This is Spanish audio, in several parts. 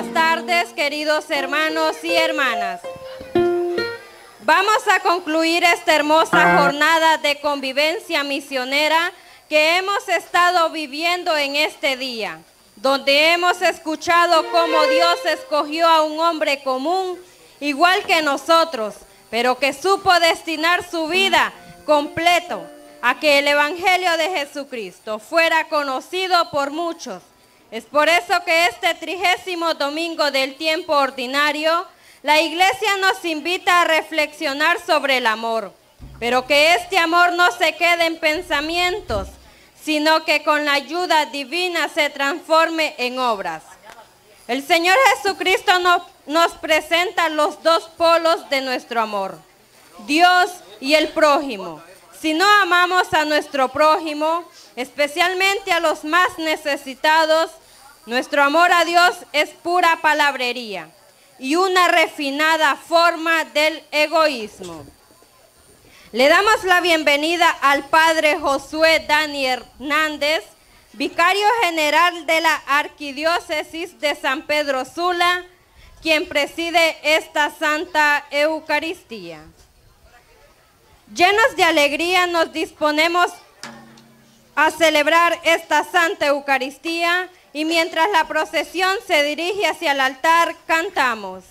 Buenas tardes, queridos hermanos y hermanas. Vamos a concluir esta hermosa jornada de convivencia misionera que hemos estado viviendo en este día, donde hemos escuchado cómo Dios escogió a un hombre común, igual que nosotros, pero que supo destinar su vida completo a que el Evangelio de Jesucristo fuera conocido por muchos. Es por eso que este 30º domingo del tiempo ordinario, la Iglesia nos invita a reflexionar sobre el amor, pero que este amor no se quede en pensamientos, sino que con la ayuda divina se transforme en obras. El Señor Jesucristo nos presenta los dos polos de nuestro amor, Dios y el prójimo. Si no amamos a nuestro prójimo, especialmente a los más necesitados, nuestro amor a Dios es pura palabrería y una refinada forma del egoísmo. Le damos la bienvenida al Padre Josué Dani Hernández, Vicario General de la Arquidiócesis de San Pedro Sula, quien preside esta Santa Eucaristía. Llenos de alegría nos disponemos a celebrar esta Santa Eucaristía y mientras la procesión se dirige hacia el altar, cantamos.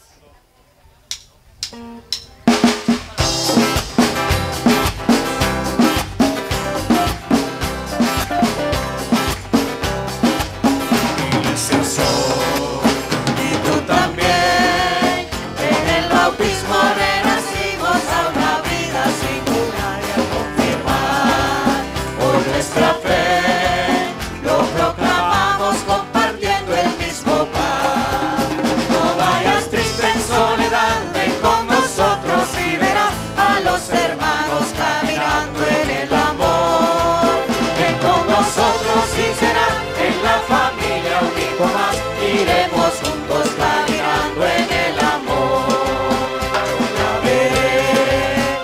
Y tú también, en el bautismo renacimos a una vida singular y a confirmar por nuestra fe, lo proclamamos compartiendo el mismo pan. No vayas triste en soledad, ven con nosotros y verás a los hermanos caminando en el amor. Ven con nosotros y serás en la familia un hijo más, iremos juntos caminando en el amor. La veré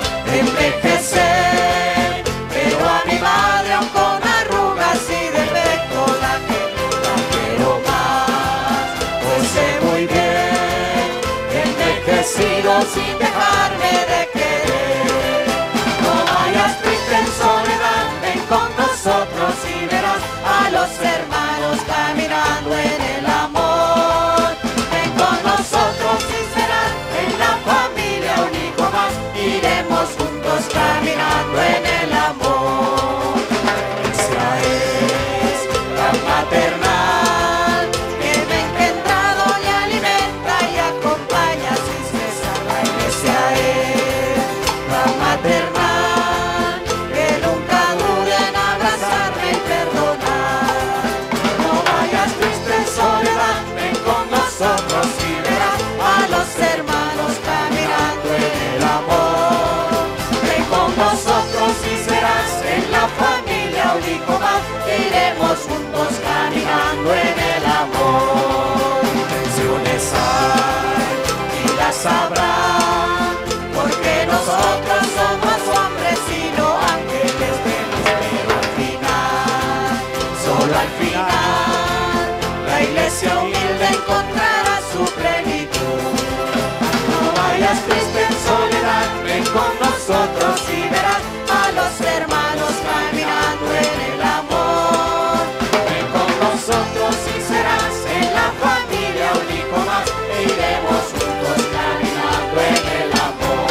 envejecer, pero a mi madre aún con arrugas y defectos la quiero más. Pues sé muy bien, envejecido sin dejarme de querer. No vayas triste en soledad, ven con nosotros y verás a los hermanos caminando en el amor. Ven con nosotros y serás en la familia un hijo más, iremos juntos caminando en el amor. Esa es la maternal que me ha engendrado y alimenta y acompaña sin cesar. La iglesia es la maternal que nunca duda en abrazarme y perdonar. No vayas triste en soledad, ven con nosotros y verás a los hermanos caminando en el amor. Ven con nosotros y serás en la familia un hijo más, iremos juntos caminando en el amor. Intenciones hay y las habrá, porque nosotros somos hombres y no ángeles de luz, pero al final, solo al final, la iglesia humilde encontrará su plenitud. No vayas triste en soledad, ven con nosotros y verás a los hermanos caminando en el amor. Ven con nosotros y serás en la familia un hijo más, e iremos juntos caminando en el amor.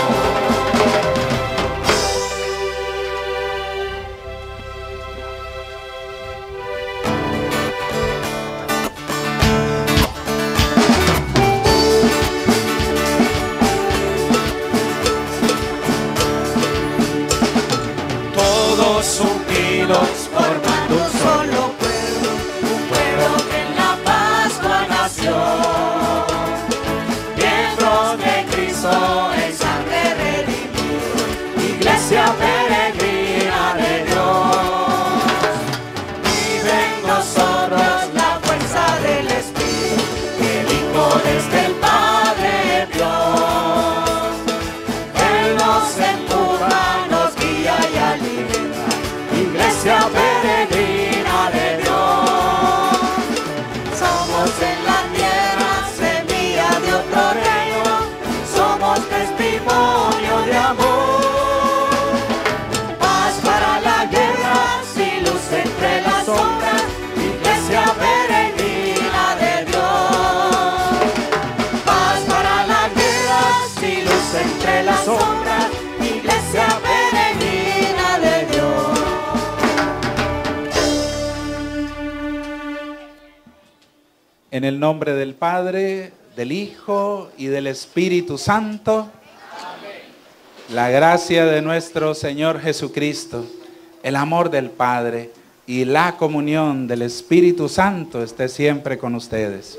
En el nombre del Padre, del Hijo y del Espíritu Santo. La gracia de nuestro Señor Jesucristo, el amor del Padre y la comunión del Espíritu Santo esté siempre con ustedes.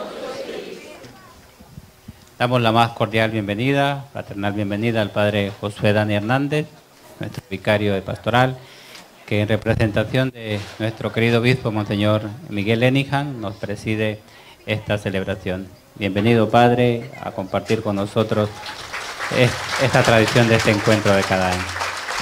Damos la más cordial bienvenida, fraternal bienvenida al Padre Josué Dani Hernández, nuestro vicario de pastoral, que en representación de nuestro querido obispo, Monseñor Miguel Lenihan, nos preside esta celebración. Bienvenido, Padre, a compartir con nosotros esta tradición de este encuentro de cada año.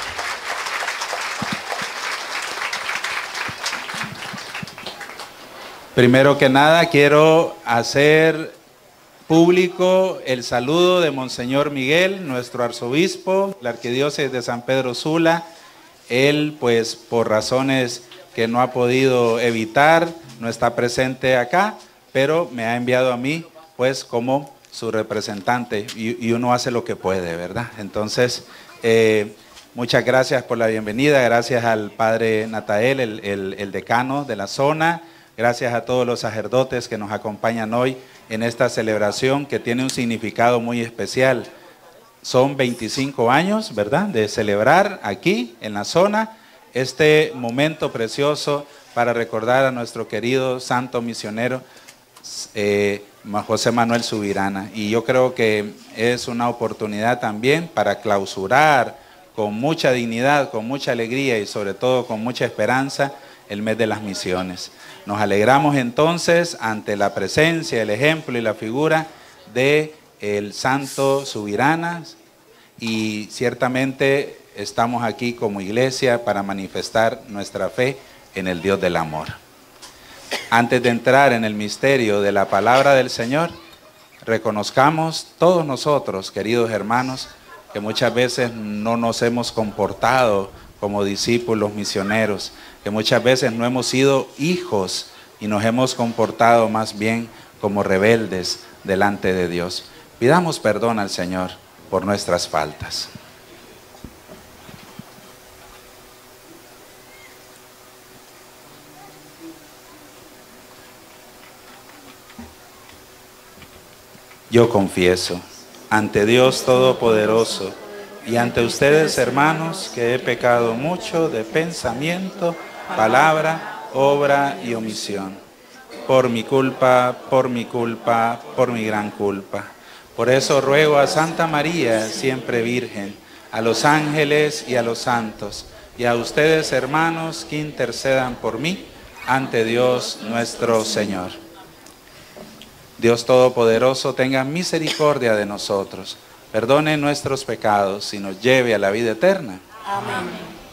Primero que nada, quiero hacer público el saludo de Monseñor Miguel, nuestro arzobispo, la Arquidiócesis de San Pedro Sula. Él, pues, por razones que no ha podido evitar, no está presente acá, pero me ha enviado a mí, pues, como su representante, y uno hace lo que puede, ¿verdad? Entonces, muchas gracias por la bienvenida, gracias al Padre Natael, el decano de la zona, gracias a todos los sacerdotes que nos acompañan hoy en esta celebración que tiene un significado muy especial. Son 25 años, ¿verdad?, de celebrar aquí en la zona este momento precioso para recordar a nuestro querido santo misionero José Manuel Subirana. Y yo creo que es una oportunidad también para clausurar con mucha dignidad, con mucha alegría y sobre todo con mucha esperanza el mes de las misiones. Nos alegramos entonces ante la presencia, el ejemplo y la figura de el santo Subirana, y ciertamente estamos aquí como iglesia para manifestar nuestra fe en el Dios del amor. Antes de entrar en el misterio de la palabra del Señor, reconozcamos todos nosotros, queridos hermanos, que muchas veces no nos hemos comportado como discípulos misioneros, que muchas veces no hemos sido hijos y nos hemos comportado más bien como rebeldes delante de Dios. Pidamos perdón al Señor por nuestras faltas. Yo confieso ante Dios Todopoderoso y ante ustedes, hermanos, que he pecado mucho de pensamiento, palabra, obra y omisión. Por mi culpa, por mi culpa, por mi gran culpa. Por eso ruego a Santa María, siempre Virgen, a los ángeles y a los santos, y a ustedes, hermanos, que intercedan por mí ante Dios nuestro Señor. Dios Todopoderoso tenga misericordia de nosotros, perdone nuestros pecados y nos lleve a la vida eterna. Amén.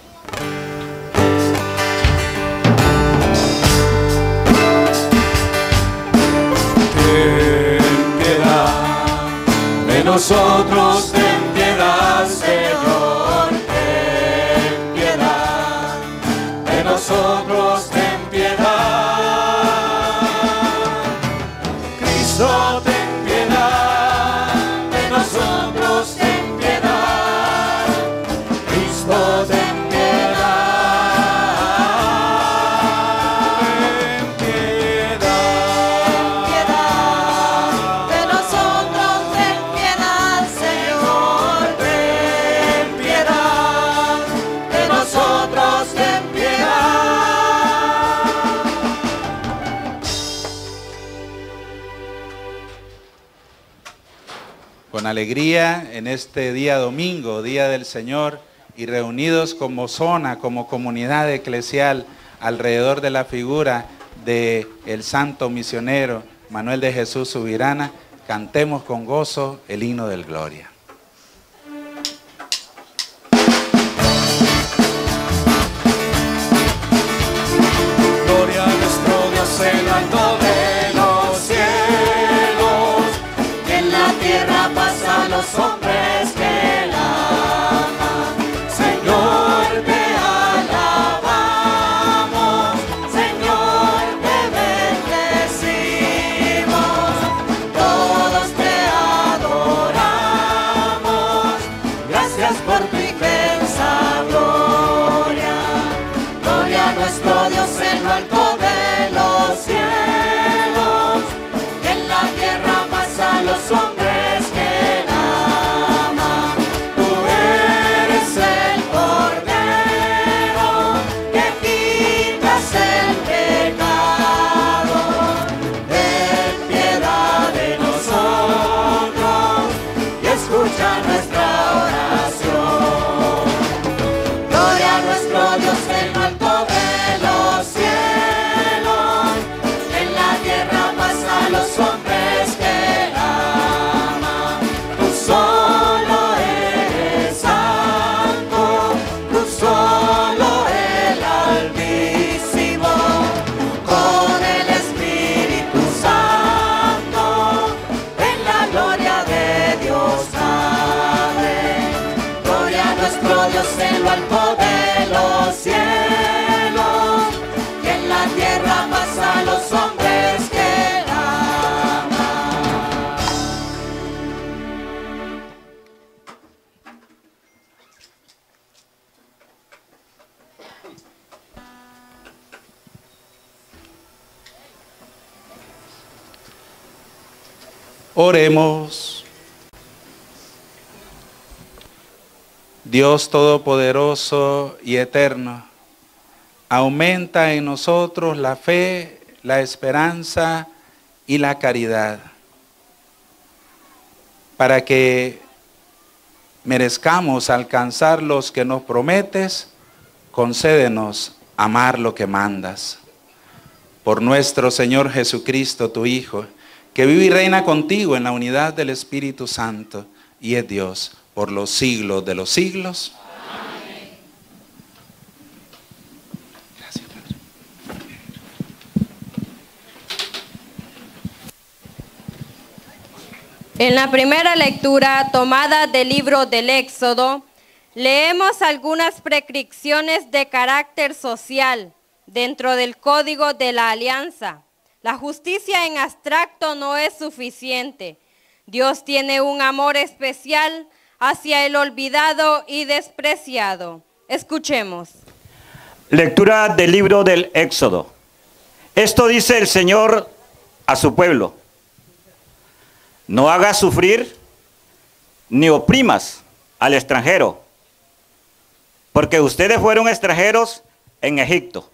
Ten piedad de nosotros, ten piedad, Señor, ten piedad de nosotros, ten piedad. Cristo, ten piedad de nosotros, ten piedad. Cristo, ten piedad. Ten piedad de nosotros, ten piedad, Señor, ten piedad de nosotros, ten piedad. Con alegría en este día domingo, Día del Señor, y reunidos como zona, como comunidad eclesial, alrededor de la figura del santo misionero Manuel de Jesús Subirana, cantemos con gozo el himno del Gloria. Gloria a nuestro Dios en lo alto de los cielos, que en la tierra pasan los hombres que la aman. Señor, te alabamos, Señor, te bendecimos, todos te adoramos, gracias por tu inmensa gloria. Gloria a nuestro Dios en lo alto de los cielos, Oremos. Dios Todopoderoso y Eterno, aumenta en nosotros la fe, la esperanza y la caridad, para que merezcamos alcanzar los que nos prometes. Concédenos amar lo que mandas. Por nuestro Señor Jesucristo, tu Hijo, que vive y reina contigo en la unidad del Espíritu Santo y es Dios por los siglos de los siglos. Amén. Gracias, Padre. En la primera lectura tomada del libro del Éxodo, leemos algunas prescripciones de carácter social dentro del Código de la Alianza. La justicia en abstracto no es suficiente. Dios tiene un amor especial hacia el olvidado y despreciado. Escuchemos. Lectura del libro del Éxodo. Esto dice el Señor a su pueblo: no hagas sufrir ni oprimas al extranjero, porque ustedes fueron extranjeros en Egipto.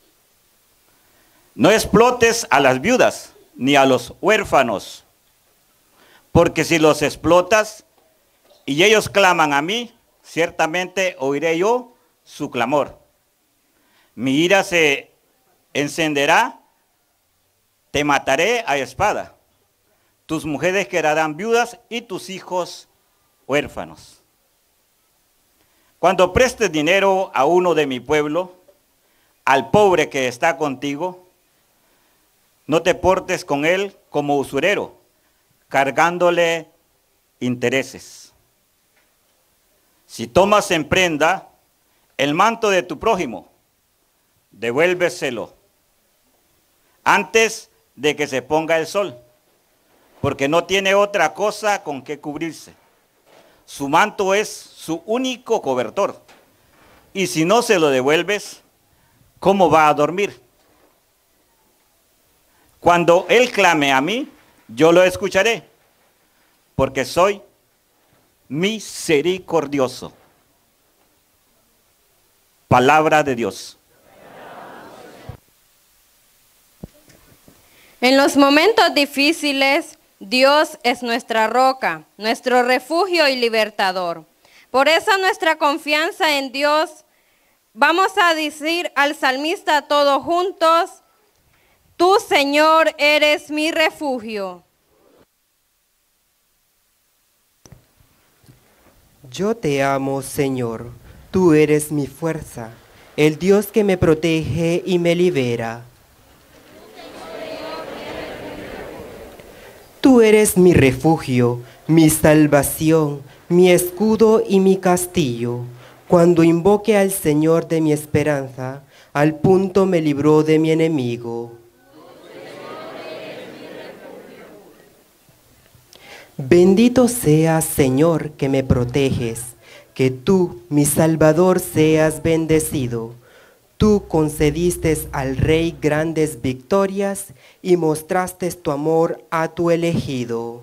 No explotes a las viudas ni a los huérfanos, porque si los explotas y ellos claman a mí, ciertamente oiré yo su clamor. Mi ira se encenderá, te mataré a espada. Tus mujeres quedarán viudas y tus hijos huérfanos. Cuando prestes dinero a uno de mi pueblo, al pobre que está contigo, no te portes con él como usurero, cargándole intereses. Si tomas en prenda el manto de tu prójimo, devuélveselo antes de que se ponga el sol, porque no tiene otra cosa con que cubrirse. Su manto es su único cobertor, y si no se lo devuelves, ¿cómo va a dormir? Cuando él clame a mí, yo lo escucharé, porque soy misericordioso. Palabra de Dios. En los momentos difíciles, Dios es nuestra roca, nuestro refugio y libertador. Por eso nuestra confianza en Dios, vamos a decir al salmista todos juntos: tú, Señor, eres mi refugio. Yo te amo, Señor, tú eres mi fuerza, el Dios que me protege y me libera. Tú eres mi refugio, mi salvación, mi escudo y mi castillo. Cuando invoqué al Señor de mi esperanza, al punto me libró de mi enemigo. Bendito seas, Señor, que me proteges, que tú, mi Salvador, seas bendecido. Tú concediste al Rey grandes victorias y mostraste tu amor a tu elegido.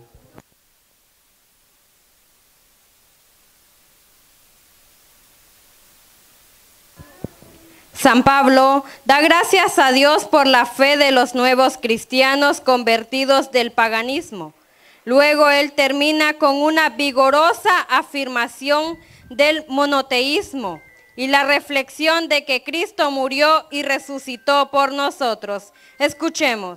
San Pablo da gracias a Dios por la fe de los nuevos cristianos convertidos del paganismo. Luego él termina con una vigorosa afirmación del monoteísmo y la reflexión de que Cristo murió y resucitó por nosotros. Escuchemos.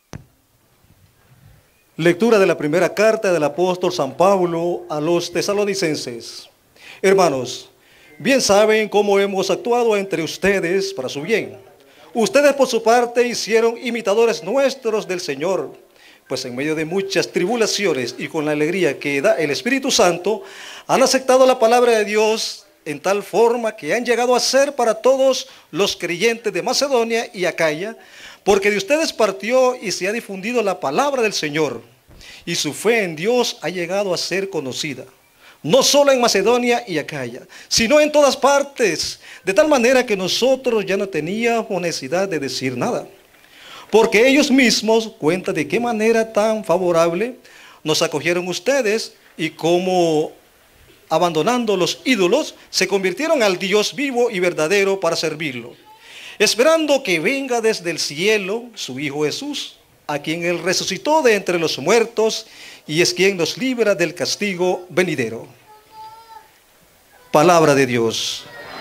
Lectura de la primera carta del apóstol San Pablo a los tesalonicenses. Hermanos, bien saben cómo hemos actuado entre ustedes para su bien. Ustedes por su parte hicieron imitadores nuestros del Señor, pues en medio de muchas tribulaciones y con la alegría que da el Espíritu Santo, han aceptado la palabra de Dios en tal forma que han llegado a ser para todos los creyentes de Macedonia y Acaya, porque de ustedes partió y se ha difundido la palabra del Señor, y su fe en Dios ha llegado a ser conocida, no solo en Macedonia y Acaya, sino en todas partes, de tal manera que nosotros ya no teníamos necesidad de decir nada, porque ellos mismos cuentan de qué manera tan favorable nos acogieron ustedes y cómo, abandonando los ídolos, se convirtieron al Dios vivo y verdadero para servirlo, esperando que venga desde el cielo su Hijo Jesús, a quien Él resucitó de entre los muertos y es quien nos libra del castigo venidero. Palabra de Dios.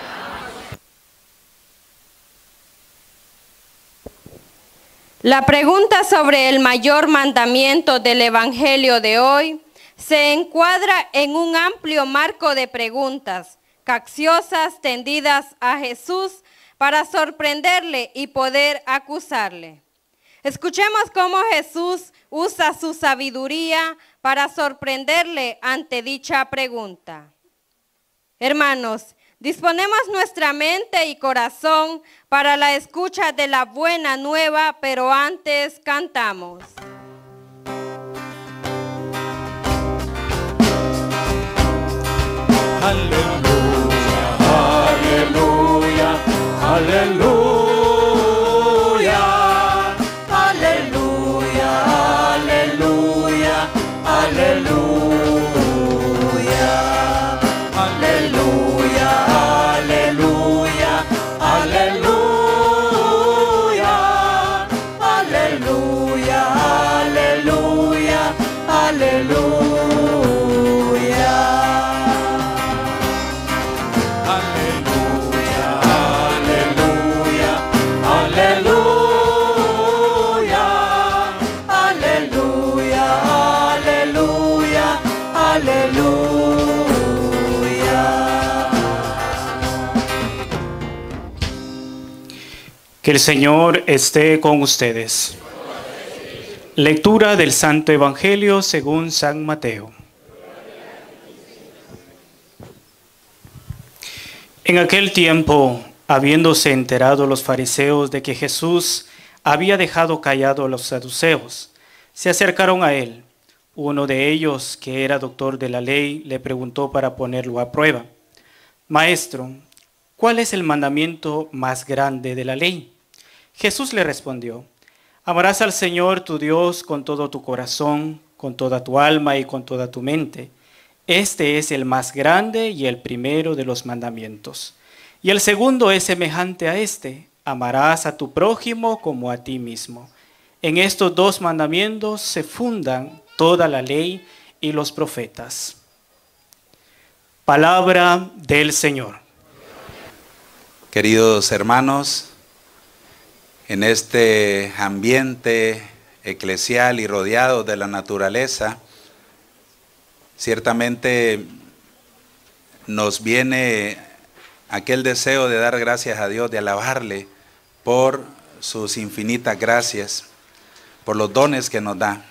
La pregunta sobre el mayor mandamiento del Evangelio de hoy se encuadra en un amplio marco de preguntas capciosas tendidas a Jesús para sorprenderle y poder acusarle. Escuchemos cómo Jesús usa su sabiduría para sorprenderle ante dicha pregunta. Hermanos, disponemos nuestra mente y corazón para la escucha de la buena nueva, pero antes cantamos. Aleluya, aleluya, aleluya, aleluya, aleluya, aleluya, aleluya, aleluya, aleluya, aleluya, aleluya, aleluya. Que el Señor esté con ustedes. Lectura del Santo Evangelio según San Mateo. En aquel tiempo, habiéndose enterado los fariseos de que Jesús había dejado callado a los saduceos, se acercaron a él. Uno de ellos, que era doctor de la ley, le preguntó para ponerlo a prueba: Maestro, ¿cuál es el mandamiento más grande de la ley? Jesús le respondió: Amarás al Señor tu Dios con todo tu corazón, con toda tu alma y con toda tu mente. Este es el más grande y el primero de los mandamientos. Y el segundo es semejante a este: amarás a tu prójimo como a ti mismo. En estos dos mandamientos se fundan toda la ley y los profetas. Palabra del Señor. Queridos hermanos, en este ambiente eclesial y rodeado de la naturaleza, ciertamente nos viene aquel deseo de dar gracias a Dios, de alabarle por sus infinitas gracias, por los dones que nos da.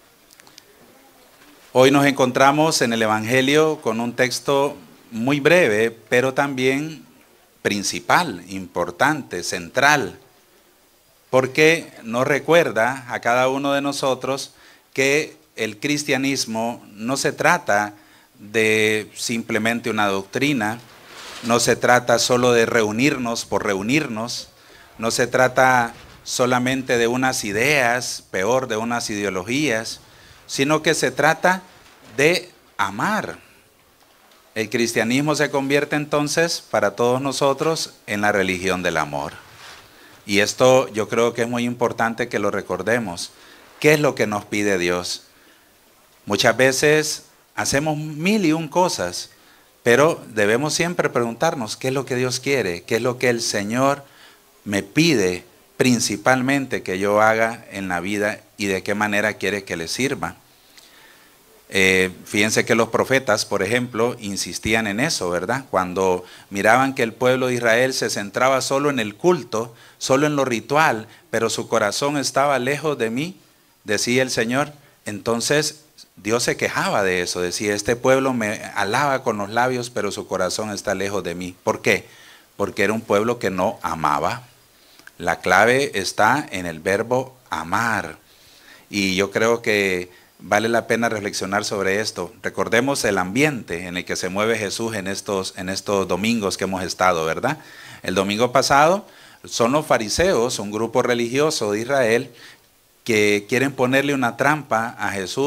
Hoy nos encontramos en el Evangelio con un texto muy breve, pero también principal, importante, central, porque nos recuerda a cada uno de nosotros que el cristianismo no se trata de simplemente una doctrina, no se trata solo de reunirnos por reunirnos, no se trata solamente de unas ideas, peor de unas ideologías, sino que se trata de amar. El cristianismo se convierte entonces para todos nosotros en la religión del amor. Y esto yo creo que es muy importante que lo recordemos. ¿Qué es lo que nos pide Dios? Muchas veces hacemos mil y un cosas, pero debemos siempre preguntarnos qué es lo que Dios quiere, qué es lo que el Señor me pide principalmente que yo haga en la vida y de qué manera quiere que le sirva. Fíjense que los profetas, por ejemplo, insistían en eso, ¿verdad? Cuando miraban que el pueblo de Israel se centraba solo en el culto, solo en lo ritual, pero su corazón estaba lejos de mí, decía el Señor, entonces Dios se quejaba de eso, decía, este pueblo me alaba con los labios, pero su corazón está lejos de mí. ¿Por qué? Porque era un pueblo que no amaba. La clave está en el verbo amar. Y yo creo que vale la pena reflexionar sobre esto. Recordemos el ambiente en el que se mueve Jesús en estos domingos que hemos estado, ¿verdad? El domingo pasado son los fariseos, un grupo religioso de Israel, que quieren ponerle una trampa a Jesús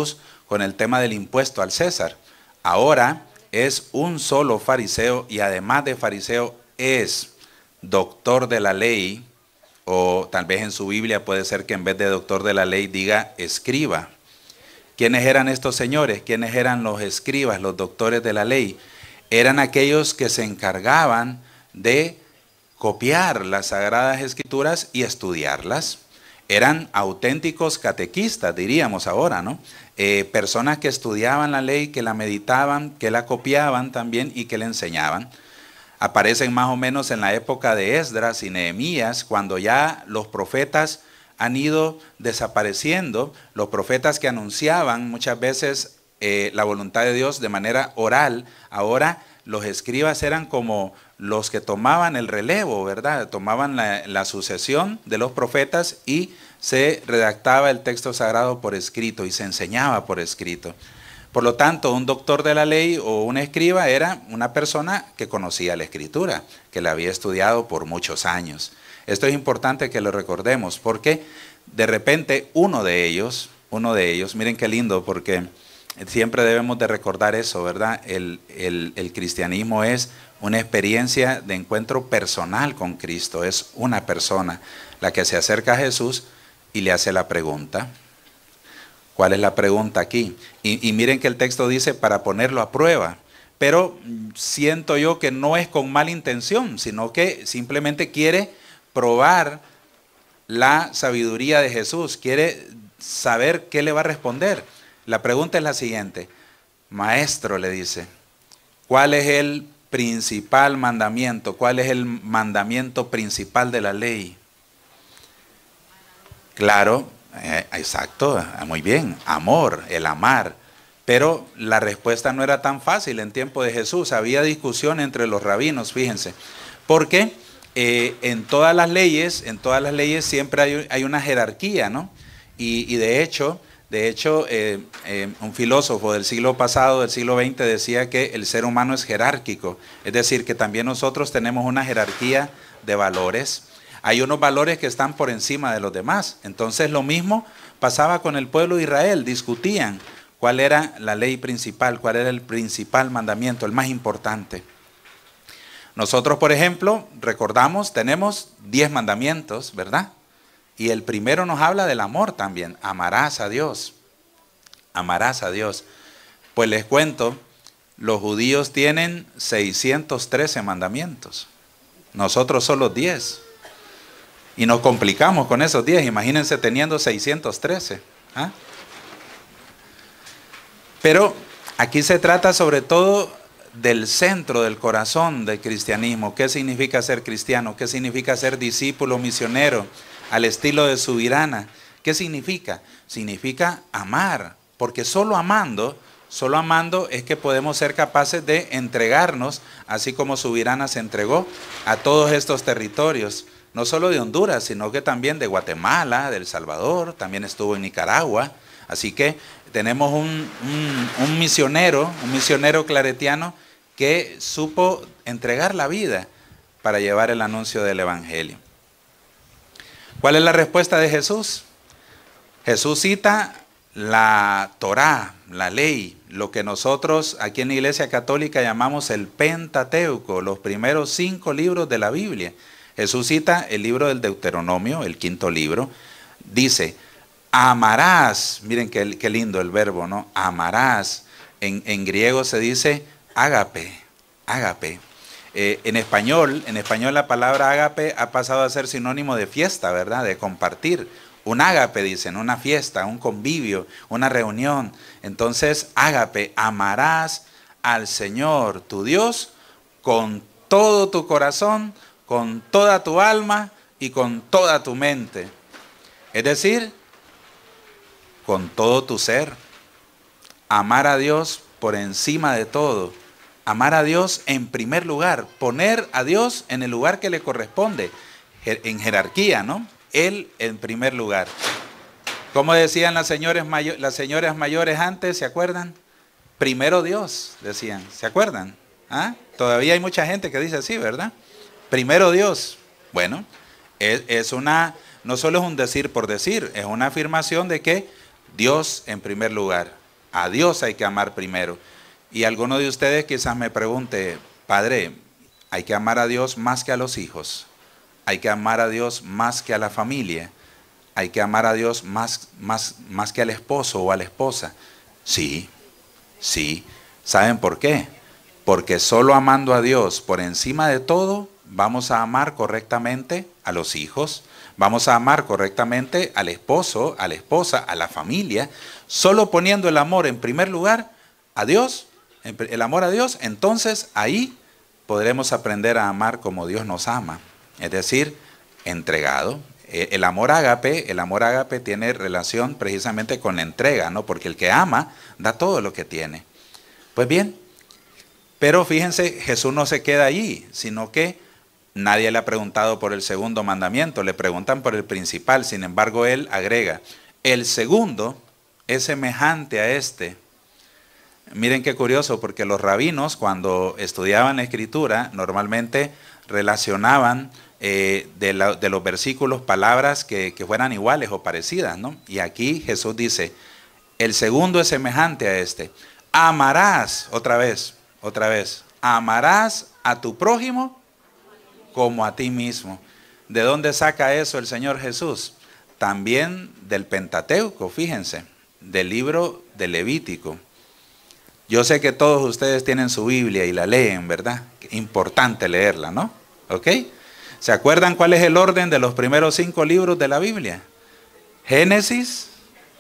con el tema del impuesto al César. Ahora es un solo fariseo y además de fariseo es doctor de la ley, o tal vez en su Biblia puede ser que en vez de doctor de la ley diga escriba. ¿Quiénes eran estos señores? ¿Quiénes eran los escribas, los doctores de la ley? Eran aquellos que se encargaban de copiar las Sagradas Escrituras y estudiarlas. Eran auténticos catequistas, diríamos ahora, ¿no? Personas que estudiaban la ley, que la meditaban, que la copiaban también y que la enseñaban. Aparecen más o menos en la época de Esdras y Nehemías, cuando ya los profetas han ido desapareciendo, los profetas que anunciaban muchas veces la voluntad de Dios de manera oral. Ahora los escribas eran como los que tomaban el relevo, ¿verdad? Tomaban la sucesión de los profetas y se redactaba el texto sagrado por escrito y se enseñaba por escrito. Por lo tanto, un doctor de la ley o un escriba era una persona que conocía la Escritura, que la había estudiado por muchos años. Esto es importante que lo recordemos porque de repente uno de ellos, miren qué lindo, porque siempre debemos de recordar eso, ¿verdad? El cristianismo es una experiencia de encuentro personal con Cristo. Es una persona la que se acerca a Jesús y le hace la pregunta. ¿Cuál es la pregunta aquí? Y miren que el texto dice para ponerlo a prueba. Pero siento yo que no es con mala intención, sino que simplemente quiere probar la sabiduría de Jesús. Quiere saber qué le va a responder. La pregunta es la siguiente. Maestro, le dice, ¿cuál es el principal mandamiento? ¿Cuál es el mandamiento principal de la ley? Claro, exacto, muy bien, amor, el amar. Pero la respuesta no era tan fácil en tiempo de Jesús. Había discusión entre los rabinos, fíjense. Porque en todas las leyes siempre hay una jerarquía, ¿no? Y de hecho, un filósofo del siglo pasado, del siglo XX, decía que el ser humano es jerárquico. Es decir, que también nosotros tenemos una jerarquía de valores. Hay unos valores que están por encima de los demás. Entonces lo mismo pasaba con el pueblo de Israel. Discutían cuál era la ley principal, cuál era el principal mandamiento, el más importante. Nosotros, por ejemplo, recordamos, tenemos 10 mandamientos, ¿verdad? Y el primero nos habla del amor también. Amarás a Dios. Amarás a Dios. Pues les cuento, los judíos tienen 613 mandamientos. Nosotros solo 10. Y nos complicamos con esos 10. Imagínense teniendo 613. ¿Ah? Pero aquí se trata sobre todo del centro del corazón del cristianismo. ¿Qué significa ser cristiano? ¿Qué significa ser discípulo misionero al estilo de Subirana? ¿Qué significa? Significa amar, porque solo amando es que podemos ser capaces de entregarnos, así como Subirana se entregó a todos estos territorios, no solo de Honduras, sino que también de Guatemala, de El Salvador, también estuvo en Nicaragua. Así que tenemos un misionero claretiano que supo entregar la vida para llevar el anuncio del Evangelio. ¿Cuál es la respuesta de Jesús? Jesús cita la Torá, la ley, lo que nosotros aquí en la Iglesia Católica llamamos el Pentateuco, los primeros 5 libros de la Biblia. Jesús cita el libro del Deuteronomio, el 5.º libro. Dice, amarás, miren qué lindo el verbo, ¿no? Amarás. En griego se dice ágape, ágape. En español la palabra ágape ha pasado a ser sinónimo de fiesta, ¿verdad? De compartir. Un ágape, dicen, una fiesta, un convivio, una reunión. Entonces, ágape, amarás al Señor, tu Dios, con todo tu corazón, con toda tu alma y con toda tu mente. Es decir, con todo tu ser. Amar a Dios por encima de todo. Amar a Dios en primer lugar. Poner a Dios en el lugar que le corresponde. En jerarquía, ¿no? Él en primer lugar. Como decían las señoras mayores antes, ¿se acuerdan? Primero Dios, decían. ¿Se acuerdan? ¿Ah? Todavía hay mucha gente que dice así, ¿verdad? Primero Dios. Bueno, no solo es un decir por decir, es una afirmación de que Dios en primer lugar. A Dios hay que amar primero. Y alguno de ustedes quizás me pregunte, padre, ¿hay que amar a Dios más que a los hijos? ¿Hay que amar a Dios más que a la familia? ¿Hay que amar a Dios más que al esposo o a la esposa? Sí, sí. ¿Saben por qué? Porque solo amando a Dios por encima de todo, vamos a amar correctamente a los hijos, vamos a amar correctamente al esposo, a la esposa, a la familia. Solo poniendo el amor en primer lugar a Dios, el amor a Dios, entonces ahí podremos aprender a amar como Dios nos ama. Es decir, entregado. El amor ágape tiene relación precisamente con la entrega, ¿no? Porque el que ama da todo lo que tiene. Pues bien, pero fíjense, Jesús no se queda allí, sino que nadie le ha preguntado por el segundo mandamiento, le preguntan por el principal. Sin embargo, él agrega, el segundo es semejante a este. Miren qué curioso, porque los rabinos cuando estudiaban la escritura normalmente relacionaban de los versículos palabras que fueran iguales o parecidas, ¿no? Y aquí Jesús dice, el segundo es semejante a este. Amarás, otra vez, amarás a tu prójimo como a ti mismo. ¿De dónde saca eso el Señor Jesús? También del Pentateuco, fíjense, del libro de Levítico. Yo sé que todos ustedes tienen su Biblia y la leen, ¿verdad? Importante leerla, ¿no? ¿Ok? ¿Se acuerdan cuál es el orden de los primeros 5 libros de la Biblia? Génesis,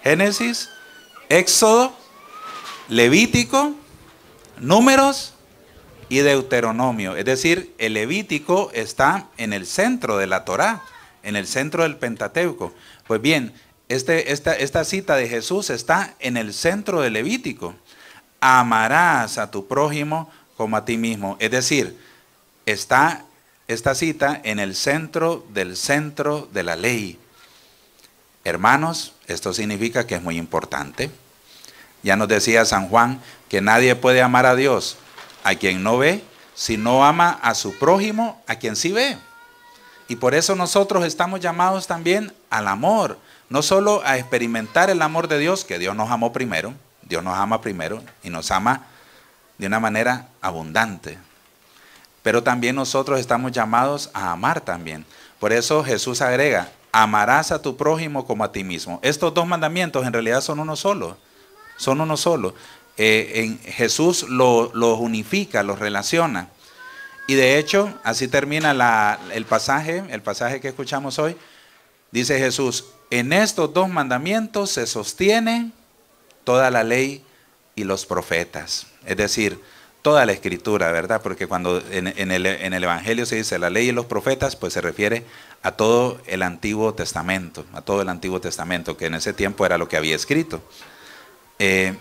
Éxodo, Levítico, Números y Deuteronomio. Es decir, el Levítico está en el centro de la Torá, en el centro del Pentateuco. Pues bien, esta cita de Jesús está en el centro del Levítico. Amarás a tu prójimo como a ti mismo. Es decir, está esta cita en el centro de la ley. Hermanos, esto significa que es muy importante. Ya nos decía San Juan que nadie puede amar a Dios a quien no ve, si no ama a su prójimo a quien sí ve. Y por eso nosotros estamos llamados también al amor, no solo a experimentar el amor de Dios, que Dios nos amó primero, Dios nos ama primero y nos ama de una manera abundante. Pero también nosotros estamos llamados a amar también. Por eso Jesús agrega, amarás a tu prójimo como a ti mismo. Estos 2 mandamientos en realidad son uno solo. Son uno solo. Jesús los unifica, los relaciona. Y de hecho, así termina el pasaje que escuchamos hoy. Dice Jesús, en estos 2 mandamientos se sostiene toda la ley y los profetas. Es decir, toda la escritura, ¿verdad? Porque cuando en el Evangelio se dice la ley y los profetas, pues se refiere a todo el Antiguo Testamento, que en ese tiempo era lo que había escrito. ¿Qué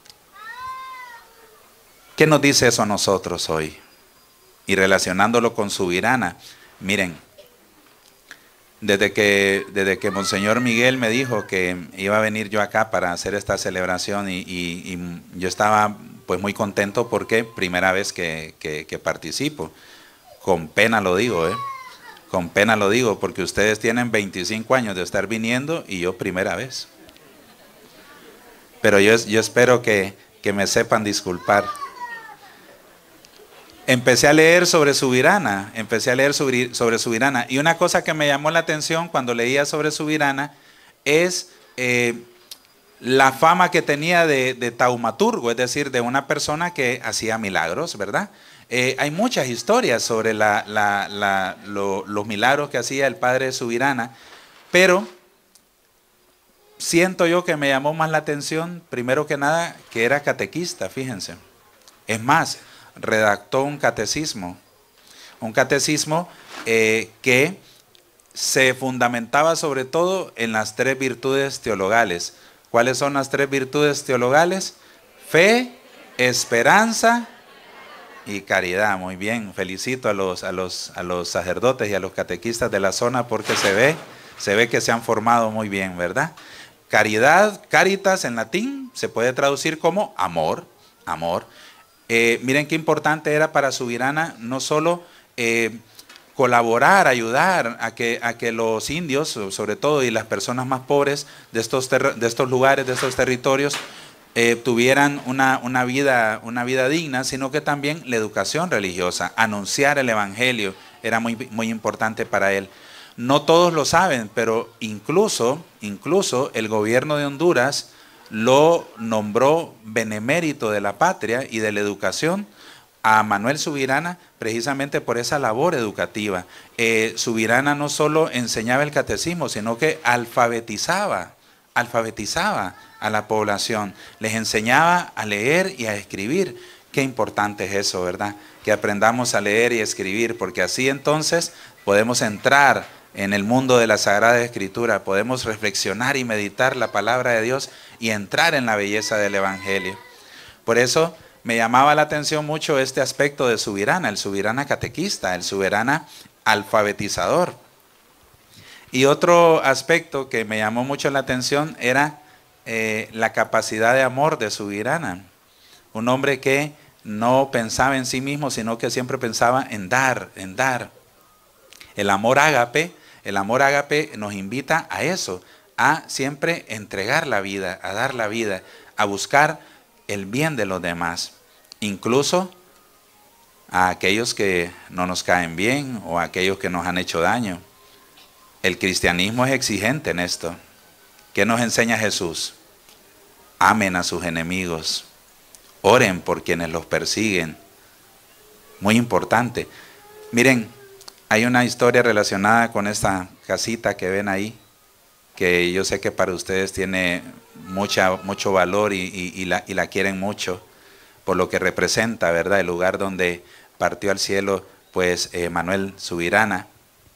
nos dice eso a nosotros hoy? Y relacionándolo con Subirana, miren, desde que Monseñor Miguel me dijo que iba a venir yo acá para hacer esta celebración y yo estaba pues muy contento porque primera vez que participo. Con pena lo digo, con pena lo digo, porque ustedes tienen 25 años de estar viniendo y yo primera vez. Pero yo espero que me sepan disculpar. Empecé a leer sobre Subirana, y una cosa que me llamó la atención cuando leía sobre Subirana es la fama que tenía de taumaturgo, es decir, de una persona que hacía milagros, ¿verdad? Hay muchas historias sobre los milagros que hacía el padre Subirana, pero siento yo que me llamó más la atención, primero que nada, que era catequista, fíjense. Es más, redactó un catecismo que se fundamentaba sobre todo en las 3 virtudes teologales. ¿Cuáles son las 3 virtudes teologales? Fe, esperanza y caridad. Muy bien, felicito a los sacerdotes y a los catequistas de la zona porque se ve que se han formado muy bien, ¿verdad? Caridad, caritas en latín, se puede traducir como amor. Miren qué importante era para Subirana no solo colaborar, ayudar a que los indios, sobre todo, y las personas más pobres de estos lugares, de estos territorios, tuvieran una vida digna, sino que también la educación religiosa, anunciar el evangelio era muy importante para él. No todos lo saben, pero incluso el gobierno de Honduras lo nombró benemérito de la patria y de la educación a Manuel Subirana precisamente por esa labor educativa. Subirana no solo enseñaba el catecismo, sino que alfabetizaba a la población, les enseñaba a leer y a escribir. Qué importante es eso, ¿verdad? Que aprendamos a leer y escribir, porque así entonces podemos entrar en el mundo de la Sagrada Escritura, podemos reflexionar y meditar la palabra de Dios y entrar en la belleza del Evangelio. Por eso me llamaba la atención mucho este aspecto de Subirana, el Subirana catequista, el Subirana alfabetizador. Y otro aspecto que me llamó mucho la atención era la capacidad de amor de Subirana. Un hombre que no pensaba en sí mismo, sino que siempre pensaba en dar, en dar. El amor ágape nos invita a eso, a siempre entregar la vida, a dar la vida, a buscar el bien de los demás, incluso a aquellos que no nos caen bien o a aquellos que nos han hecho daño. El cristianismo es exigente en esto. ¿Qué nos enseña Jesús? Amen a sus enemigos, oren por quienes los persiguen. Muy importante. Miren, hay una historia relacionada con esta casita que ven ahí, que yo sé que para ustedes tiene mucho valor y la quieren mucho, por lo que representa, ¿verdad? El lugar donde partió al cielo, pues, Manuel Subirana.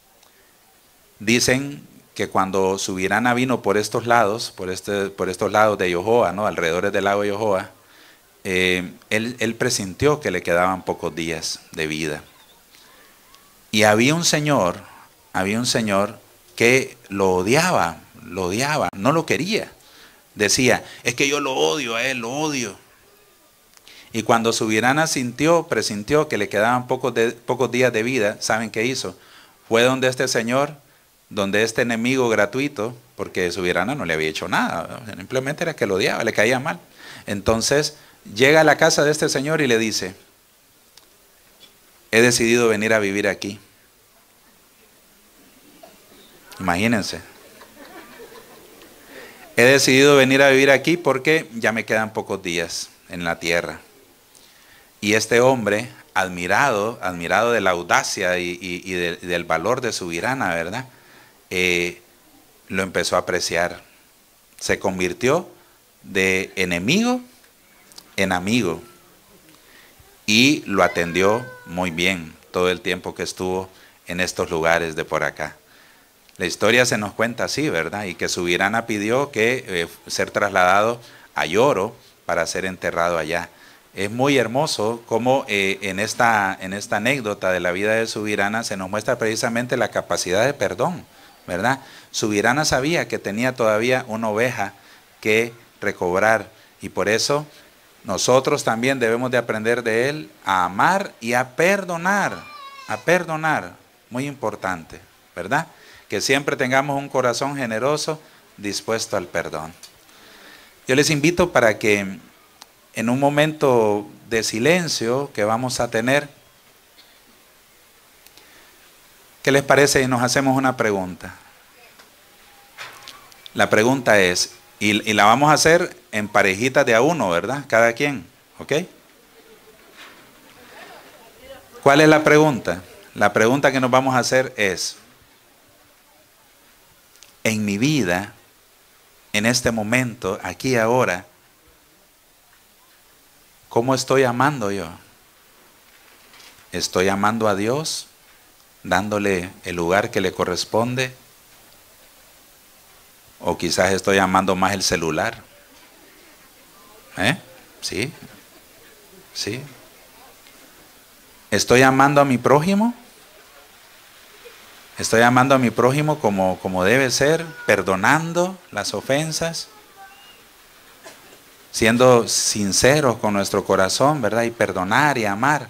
Dicen que cuando Subirana vino por estos lados, por estos lados de Yohoa, ¿no? Alrededor del lago Yohoa, él presintió que le quedaban pocos días de vida. Y había un señor que lo odiaba, no lo quería. Decía, es que yo lo odio a él, lo odio. Y cuando Subirana presintió que le quedaban pocos días de vida, ¿saben qué hizo? Fue donde este señor, donde este enemigo gratuito, porque Subirana no le había hecho nada, simplemente era que lo odiaba, le caía mal. Entonces llega a la casa de este señor y le dice, he decidido venir a vivir aquí. Imagínense. He decidido venir a vivir aquí porque ya me quedan pocos días en la tierra. Y este hombre, admirado de la audacia y del valor de Subirana, ¿verdad? Lo empezó a apreciar. Se convirtió de enemigo en amigo. Y lo atendió muy bien todo el tiempo que estuvo en estos lugares de por acá. La historia se nos cuenta así, ¿verdad? Y que Subirana pidió que ser trasladado a Yoro para ser enterrado allá. Es muy hermoso cómo en esta anécdota de la vida de Subirana se nos muestra precisamente la capacidad de perdón, ¿verdad? Subirana sabía que tenía todavía una oveja que recobrar y por eso nosotros también debemos de aprender de él a amar y a perdonar, muy importante, ¿verdad? Que siempre tengamos un corazón generoso dispuesto al perdón. Yo les invito para que en un momento de silencio que vamos a tener, ¿qué les parece si nos hacemos una pregunta? La pregunta es, y la vamos a hacer en parejitas de a uno, ¿verdad? Cada quien, ¿ok? ¿Cuál es la pregunta? La pregunta que nos vamos a hacer es, en mi vida, en este momento, aquí y ahora, ¿cómo estoy amando yo? ¿Estoy amando a Dios, dándole el lugar que le corresponde? ¿O quizás estoy amando más el celular? Sí. ¿Estoy amando a mi prójimo? ¿Estoy amando a mi prójimo como debe ser, perdonando las ofensas? Siendo sinceros con nuestro corazón, ¿verdad? Y perdonar y amar.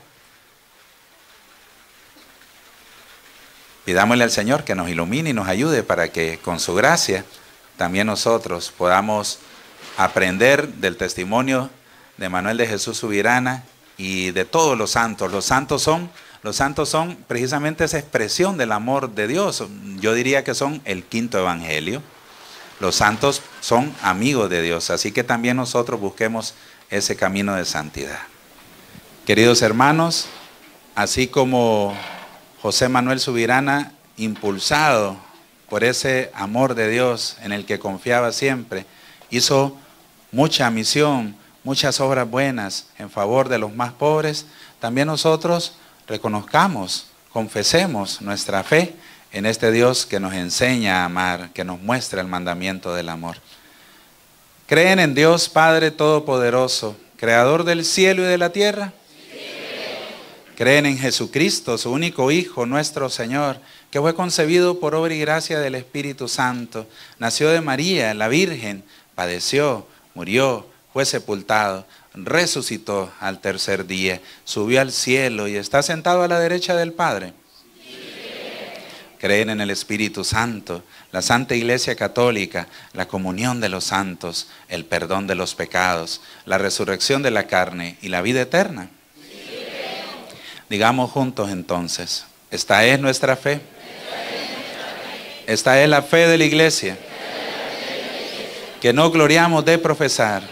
Pidámosle al Señor que nos ilumine y nos ayude para que con su gracia también nosotros podamos aprender del testimonio de Manuel de Jesús Subirana y de todos los santos. Los santos son precisamente esa expresión del amor de Dios. Yo diría que son el quinto evangelio. Los santos son amigos de Dios, así que también nosotros busquemos ese camino de santidad. Queridos hermanos, así como José Manuel Subirana, impulsado por ese amor de Dios en el que confiaba siempre, hizo mucha misión, muchas obras buenas en favor de los más pobres, también nosotros reconozcamos, confesemos nuestra fe en este Dios que nos enseña a amar, que nos muestra el mandamiento del amor. ¿Creen en Dios Padre Todopoderoso, Creador del cielo y de la tierra? Sí. ¿Creen en Jesucristo, su único Hijo, nuestro Señor, que fue concebido por obra y gracia del Espíritu Santo, nació de María, la Virgen, padeció, murió, fue sepultado, resucitó al tercer día, subió al cielo y está sentado a la derecha del Padre? Creen en el Espíritu Santo, la Santa Iglesia Católica, la comunión de los santos, el perdón de los pecados, la resurrección de la carne y la vida eterna. Sí. Digamos juntos entonces, esta es nuestra fe. Esta es la fe de la Iglesia, que no gloriamos de profesar.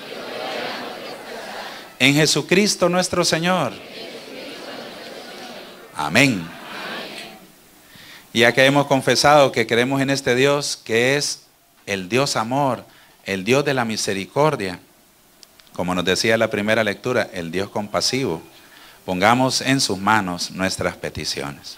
En Jesucristo nuestro Señor. Amén. Ya que hemos confesado que creemos en este Dios, que es el Dios amor, el Dios de la misericordia, como nos decía la primera lectura, el Dios compasivo, pongamos en sus manos nuestras peticiones.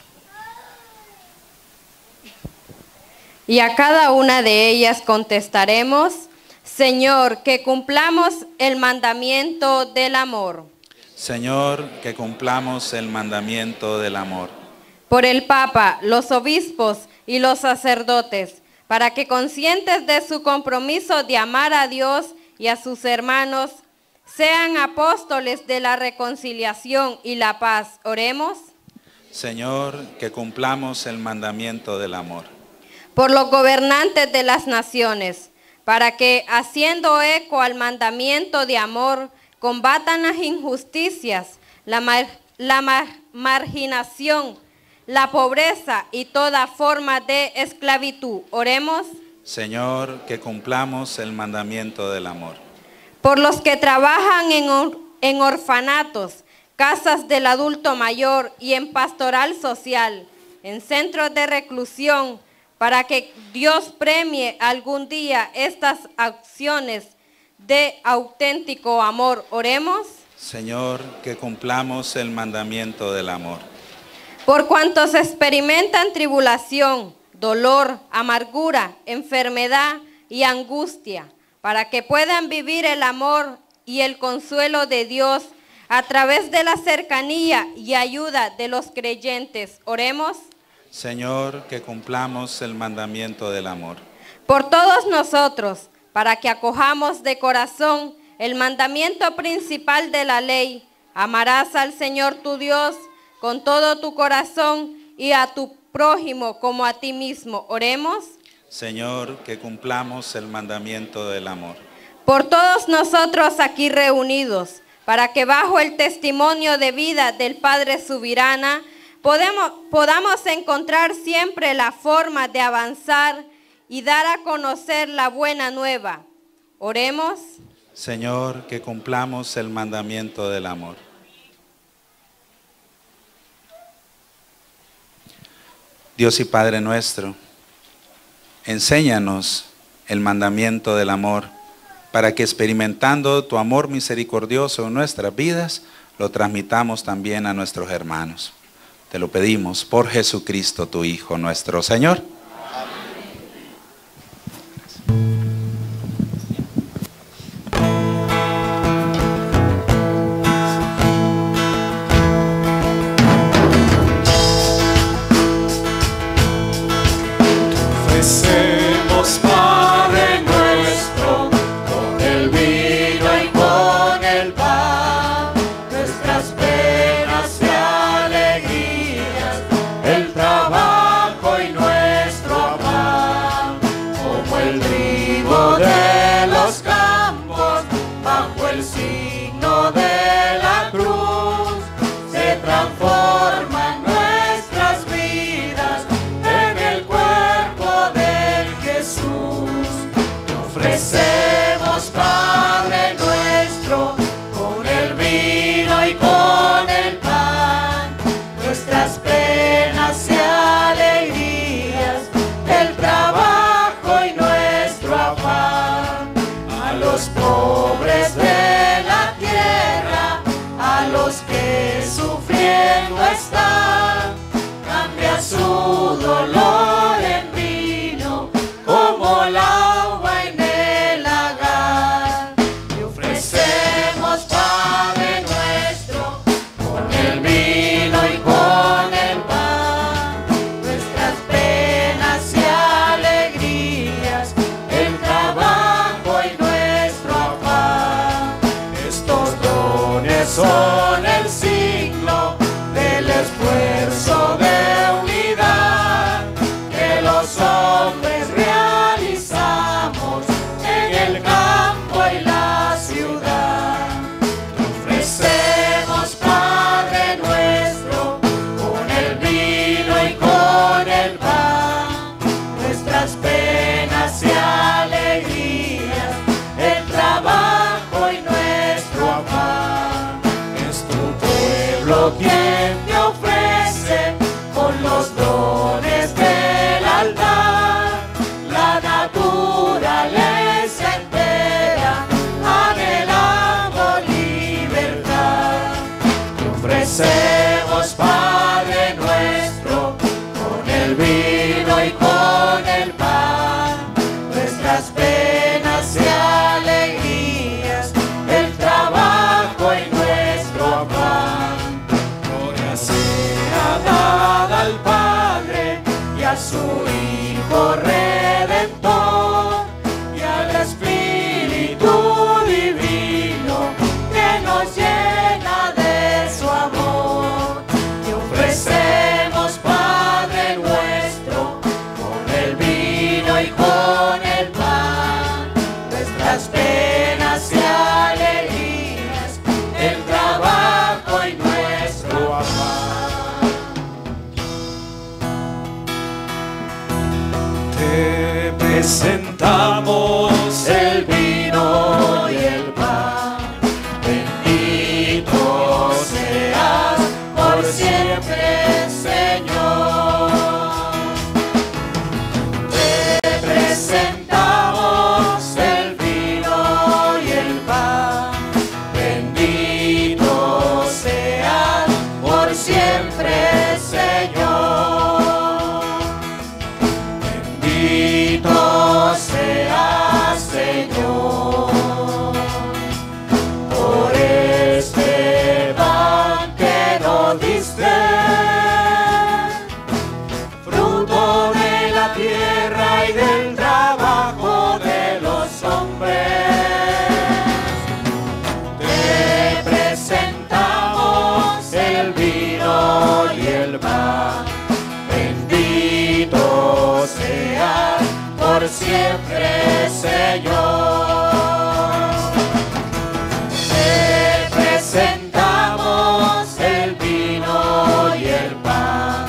Y a cada una de ellas contestaremos: Señor, que cumplamos el mandamiento del amor. Señor, que cumplamos el mandamiento del amor. Por el Papa, los obispos y los sacerdotes, para que conscientes de su compromiso de amar a Dios y a sus hermanos, sean apóstoles de la reconciliación y la paz. Oremos. Señor, que cumplamos el mandamiento del amor. Por los gobernantes de las naciones, para que, haciendo eco al mandamiento de amor, combatan las injusticias, la marginación, la pobreza y toda forma de esclavitud. Oremos. Señor, que cumplamos el mandamiento del amor. Por los que trabajan en orfanatos, casas del adulto mayor y en pastoral social, en centros de reclusión, para que Dios premie algún día estas acciones de auténtico amor. Oremos. Señor, que cumplamos el mandamiento del amor. Por cuantos experimentan tribulación, dolor, amargura, enfermedad y angustia, para que puedan vivir el amor y el consuelo de Dios a través de la cercanía y ayuda de los creyentes. Oremos. Señor, que cumplamos el mandamiento del amor. Por todos nosotros, para que acojamos de corazón el mandamiento principal de la ley: amarás al Señor tu Dios con todo tu corazón y a tu prójimo como a ti mismo. Oremos. Señor, que cumplamos el mandamiento del amor. Por todos nosotros aquí reunidos, para que bajo el testimonio de vida del Padre Subirana podamos encontrar siempre la forma de avanzar y dar a conocer la buena nueva. Oremos. Señor, que cumplamos el mandamiento del amor. Dios y Padre nuestro, enséñanos el mandamiento del amor, para que experimentando tu amor misericordioso en nuestras vidas, lo transmitamos también a nuestros hermanos. Te lo pedimos por Jesucristo, tu Hijo, nuestro Señor. Ofrecemos, Padre nuestro, con el vino y con el pan, nuestras penas y alegrías, el trabajo y nuestra los pobres de la tierra, a los que sufriendo están, cambia su dolor en vino, como el agua en el lagar. Y ofrecemos, Padre nuestro, con el vino y con el pan, nuestras penas y alegrías, el trabajo y nuestro afán. Estos dones son el signo del esfuerzo de unidad que los hombres realizamos en el campo y la ciudad. Te ofrecemos, Padre nuestro, con el vino y con el pan, nuestras penas y alegrías, el trabajo y nuestro afán. Es tu pueblo quien te ofrece con los dones del altar, la naturaleza entera, anhelando libertad. Te ofrecemos, Padre nuestro, con el vino y con el pan, nuestras penas y alegrías, el trabajo y nuestro afán. Gloria sea dada al Padre y a su Hijo Redentor y al Espíritu Divino que nos llena de su amor. Te ofrecemos, Padre nuestro, con el vino y con el pan, nuestras penas y alegrías, el trabajo y nuestro afán. Te presentamos el vino y el pan, bendito seas por siempre, Señor. Te presentamos el vino y el pan, bendito seas por siempre, Señor. Bendito seas, Señor, por este pan que nos diste, fruto de la tierra y del trabajo de los hombres. Te presentamos el vino y el pan, bendito seas por siempre, Señor. Te presentamos el vino y el pan,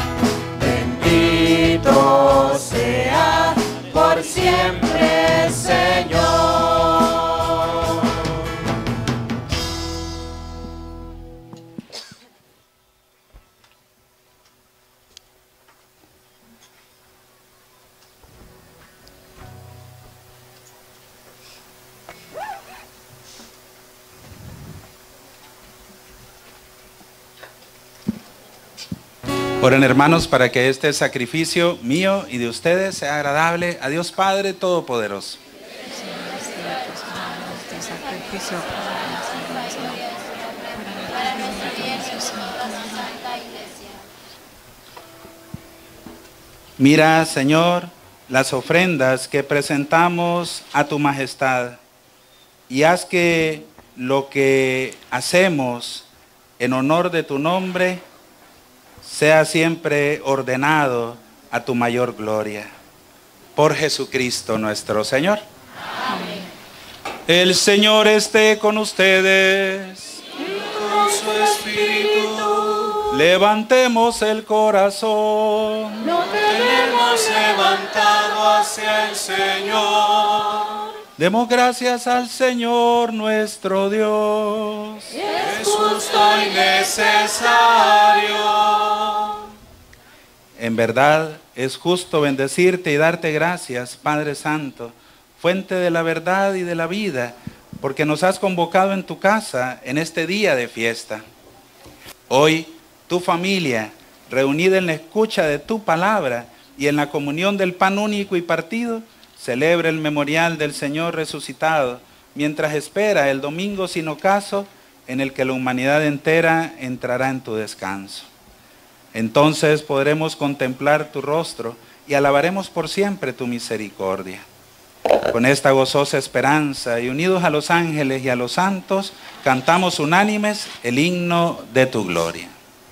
bendito seas por siempre, Señor. Oren, hermanos, para que este sacrificio mío y de ustedes sea agradable a Dios Padre Todopoderoso. Mira, Señor, las ofrendas que presentamos a tu majestad y haz que lo que hacemos en honor de tu nombre sea siempre ordenado a tu mayor gloria. Por Jesucristo nuestro Señor. Amén. El Señor esté con ustedes. Y con su espíritu. Levantemos el corazón. Lo tenemos levantado hacia el Señor. Demos gracias al Señor nuestro Dios. Es justo y necesario. En verdad es justo bendecirte y darte gracias, Padre Santo, fuente de la verdad y de la vida, porque nos has convocado en tu casa en este día de fiesta. Hoy, tu familia, reunida en la escucha de tu palabra y en la comunión del pan único y partido, celebra el memorial del Señor resucitado, mientras espera el domingo sin ocaso en el que la humanidad entera entrará en tu descanso. Entonces podremos contemplar tu rostro y alabaremos por siempre tu misericordia. Con esta gozosa esperanza y unidos a los ángeles y a los santos, cantamos unánimes el himno de tu gloria.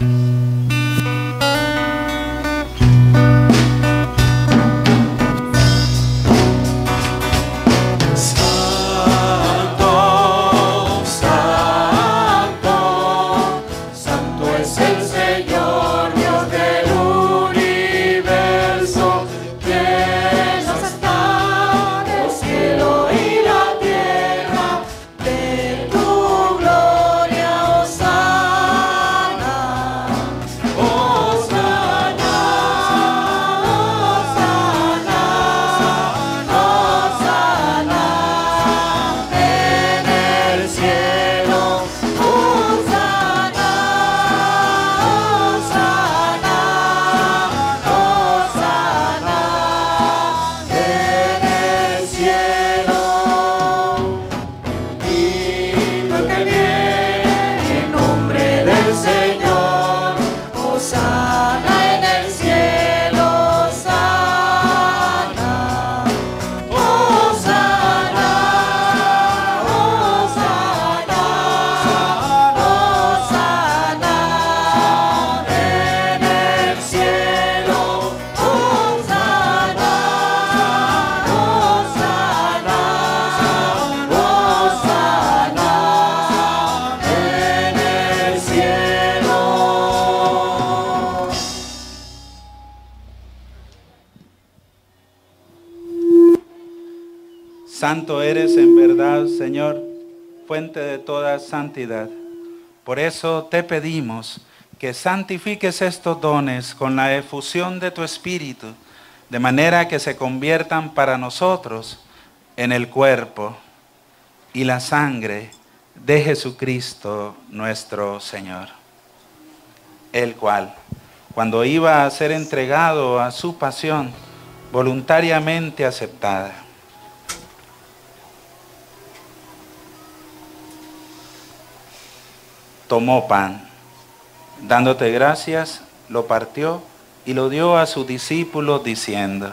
Santo eres en verdad, Señor, fuente de toda santidad. Por eso te pedimos que santifiques estos dones con la efusión de tu Espíritu, de manera que se conviertan para nosotros en el cuerpo y la sangre de Jesucristo nuestro Señor, el cual, cuando iba a ser entregado a su pasión, voluntariamente aceptada, tomó pan, dándote gracias, lo partió y lo dio a sus discípulos diciendo: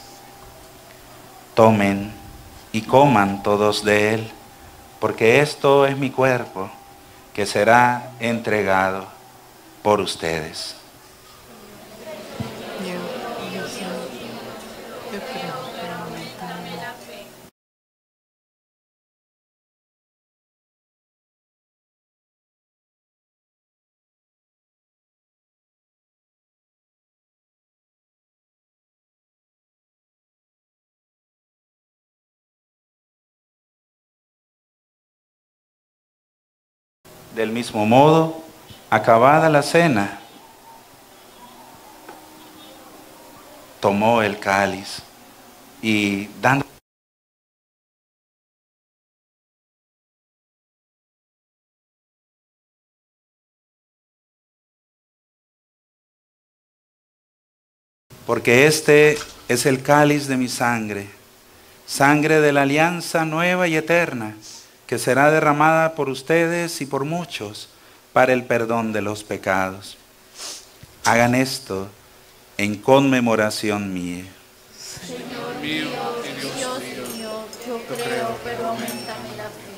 tomen y coman todos de él, porque esto es mi cuerpo, que será entregado por ustedes. Del mismo modo, acabada la cena, tomó el cáliz y dando porque este es el cáliz de mi sangre, sangre de la alianza nueva y eterna, que será derramada por ustedes y por muchos para el perdón de los pecados. Hagan esto en conmemoración mía. Señor mío, Dios mío, yo creo, pero aumentame la fe.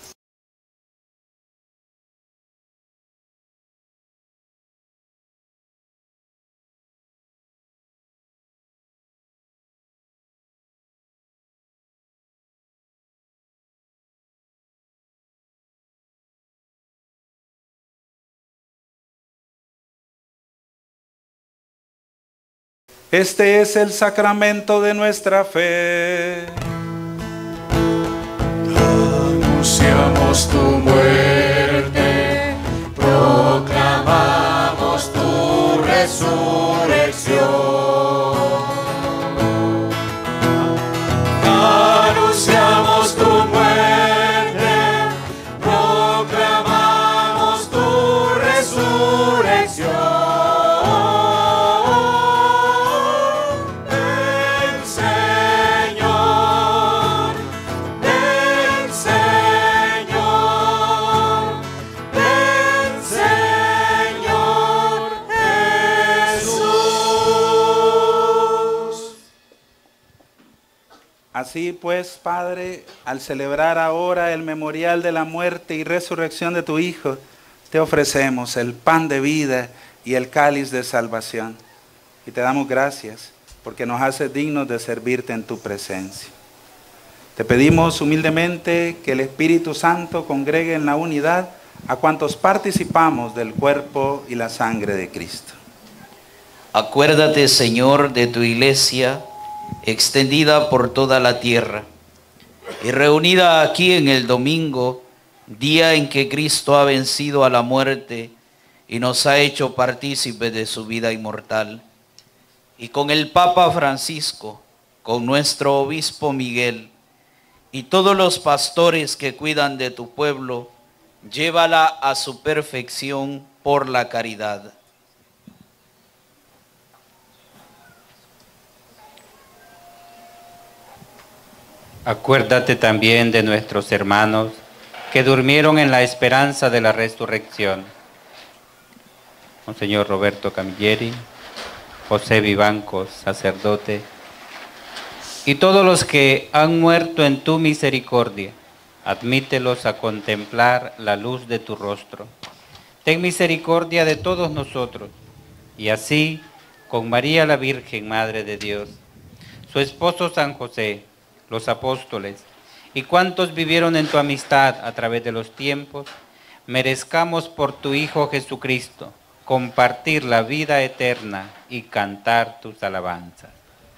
Este es el sacramento de nuestra fe. Anunciamos tu muerte, proclamamos tu resurrección. Anunciamos tu muerte, Así pues, Padre, al celebrar ahora el memorial de la muerte y resurrección de tu Hijo, te ofrecemos el pan de vida y el cáliz de salvación. Y te damos gracias porque nos haces dignos de servirte en tu presencia. Te pedimos humildemente que el Espíritu Santo congregue en la unidad a cuantos participamos del cuerpo y la sangre de Cristo. Acuérdate, Señor, de tu iglesia extendida por toda la tierra y reunida aquí en el domingo, día en que Cristo ha vencido a la muerte y nos ha hecho partícipes de su vida inmortal. Y con el Papa Francisco, con nuestro obispo Miguel y todos los pastores que cuidan de tu pueblo, llévala a su perfección por la caridad. Acuérdate también de nuestros hermanos que durmieron en la esperanza de la resurrección. Monseñor Roberto Camilleri, José Vivancos, sacerdote, y todos los que han muerto en tu misericordia, admítelos a contemplar la luz de tu rostro. Ten misericordia de todos nosotros, y así, con María la Virgen, Madre de Dios, su esposo San José, los apóstoles, y cuantos vivieron en tu amistad a través de los tiempos, merezcamos por tu Hijo Jesucristo compartir la vida eterna y cantar tus alabanzas.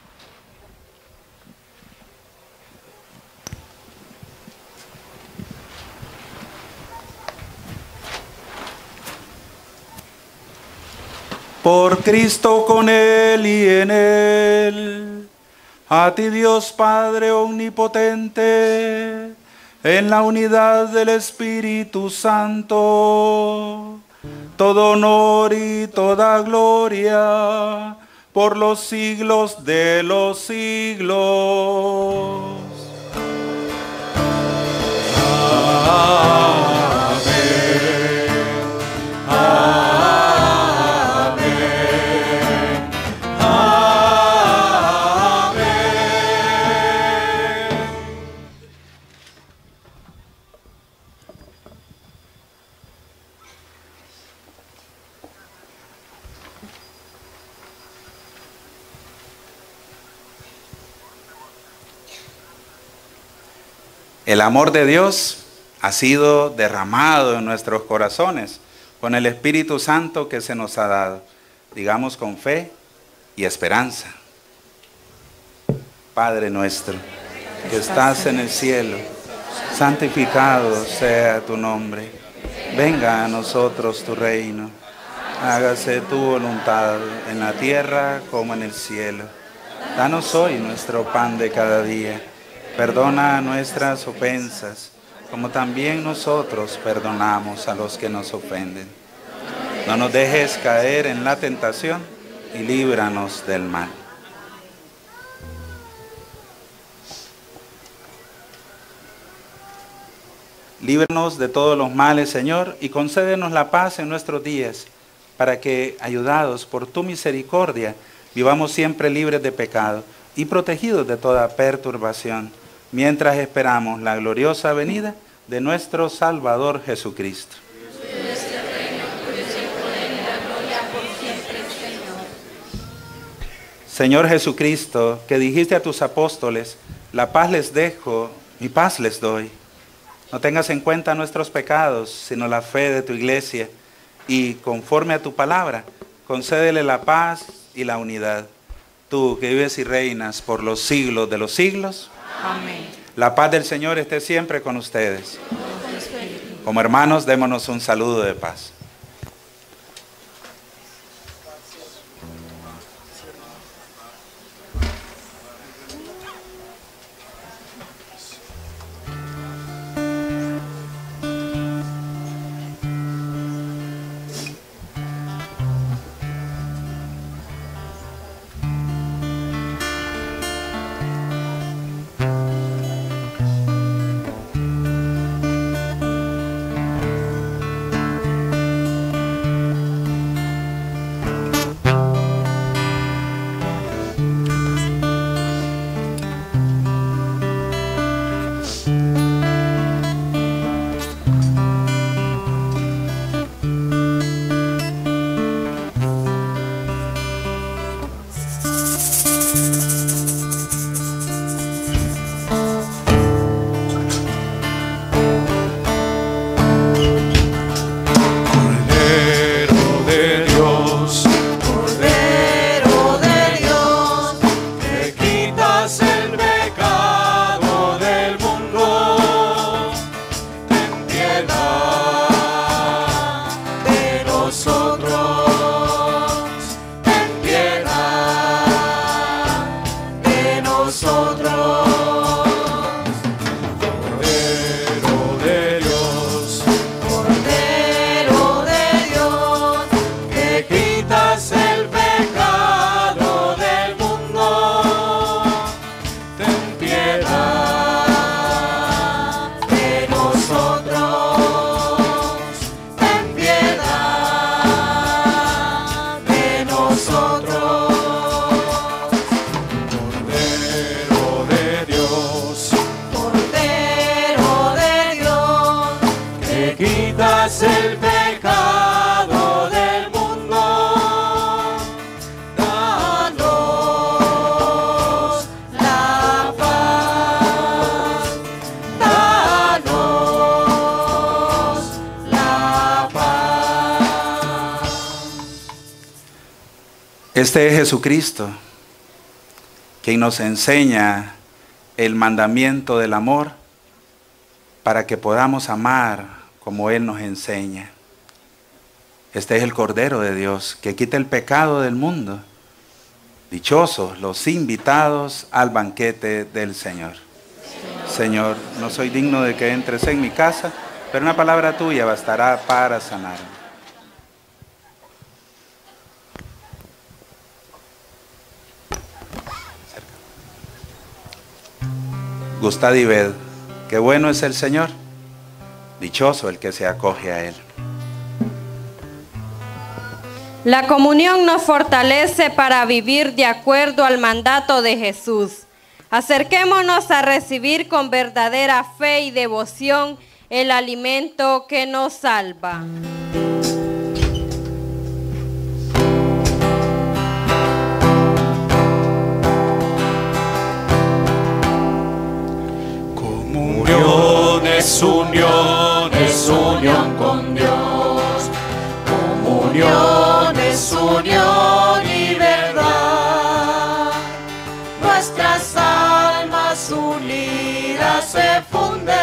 Por Cristo, con Él y en Él, a ti Dios Padre omnipotente, en la unidad del Espíritu Santo, todo honor y toda gloria por los siglos de los siglos. El amor de Dios ha sido derramado en nuestros corazones con el Espíritu Santo que se nos ha dado. Digamos con fe y esperanza. Padre nuestro, que estás en el cielo, santificado sea tu nombre. Venga a nosotros tu reino. Hágase tu voluntad en la tierra como en el cielo. Danos hoy nuestro pan de cada día. Perdona nuestras ofensas, como también nosotros perdonamos a los que nos ofenden. No nos dejes caer en la tentación y líbranos del mal. Líbranos de todos los males, Señor, y concédenos la paz en nuestros días, para que, ayudados por tu misericordia, vivamos siempre libres de pecado y protegidos de toda perturbación, mientras esperamos la gloriosa venida de nuestro Salvador Jesucristo. Señor Jesucristo, que dijiste a tus apóstoles, la paz les dejo, mi paz les doy. No tengas en cuenta nuestros pecados, sino la fe de tu iglesia, y conforme a tu palabra, concédele la paz y la unidad. Tú que vives y reinas por los siglos de los siglos. Amén. La paz del Señor esté siempre con ustedes. Como hermanos, démonos un saludo de paz. quitas el pecado del mundo, danos la paz, danos la paz. Este es Jesucristo, quien nos enseña el mandamiento del amor para que podamos amar como Él nos enseña. Este es el Cordero de Dios que quita el pecado del mundo. Dichosos los invitados al banquete del Señor. Señor, no soy digno de que entres en mi casa, pero una palabra tuya bastará para sanarme. Gustad y ved, qué bueno es el Señor, dichoso el que se acoge a Él. La comunión nos fortalece para vivir de acuerdo al mandato de Jesús. Acerquémonos a recibir con verdadera fe y devoción el alimento que nos salva. Comunión es unión con Dios. Comunión es unión y verdad. Nuestras almas unidas se funden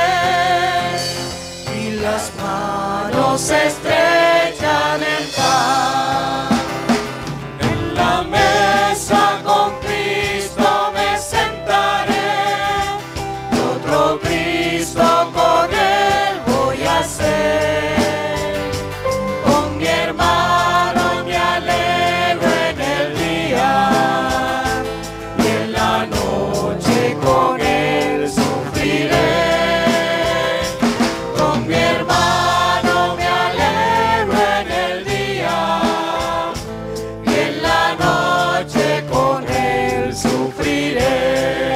y las manos se estrechan en paz. En la mesa con Cristo me sentaré, y otro Cristo con Él voy a ser. Con mi hermano me alegro en el día, y en la noche con Él sufriré. Con mi hermano me alegro en el día, y en la noche con Él sufriré.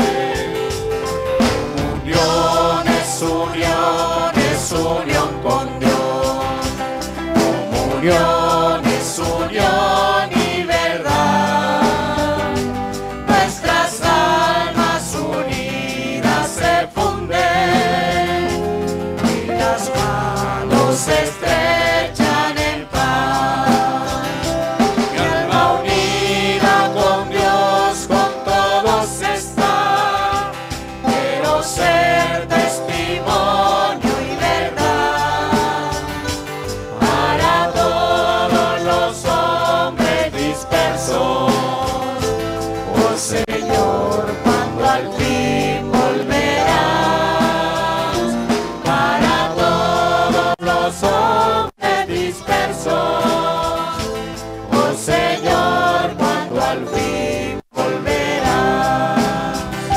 Comunión es unión con Dios. Comunión es unión y verdad. Nuestras almas unidas se funden y las manos se estrechan en paz. Mi alma unida con Dios, con todos está. Quiero ser testimonio y verdad para todos los hombres dispersos. Oh Señor, cuando al fin volverás, para todos los hombres dispersos. Oh Señor, cuando al fin volverás.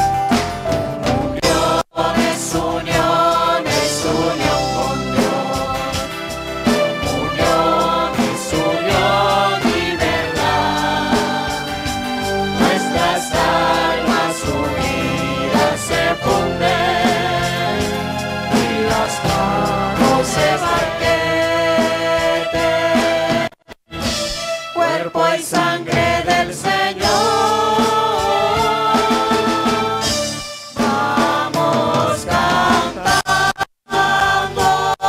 Comunión es unión con Dios. Comunión es unión y verdad. Nuestras almas unidas se funden y las manos se banqueten. Cuerpo y sangre del Señor. Vamos cantando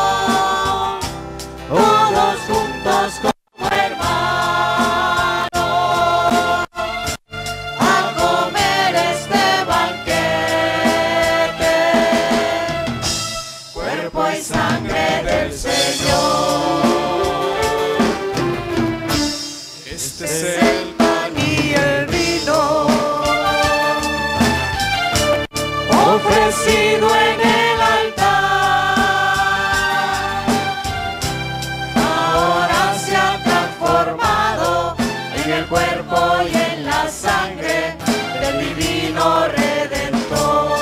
todos juntos como hermanos a comer este banquete. Cuerpo y sangre del Señor. Este es el pan y el vino ofrecido en el altar. Ahora se ha transformado en el cuerpo y en la sangre del divino Redentor.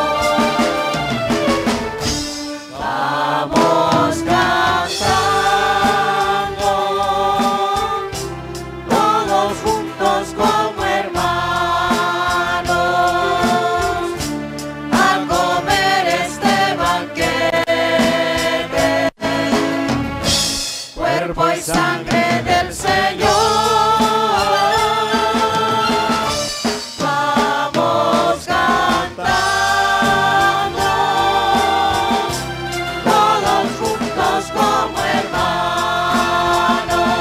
Vamos cantando todos y sangre del Señor. Vamos cantando, todos juntos como hermanos,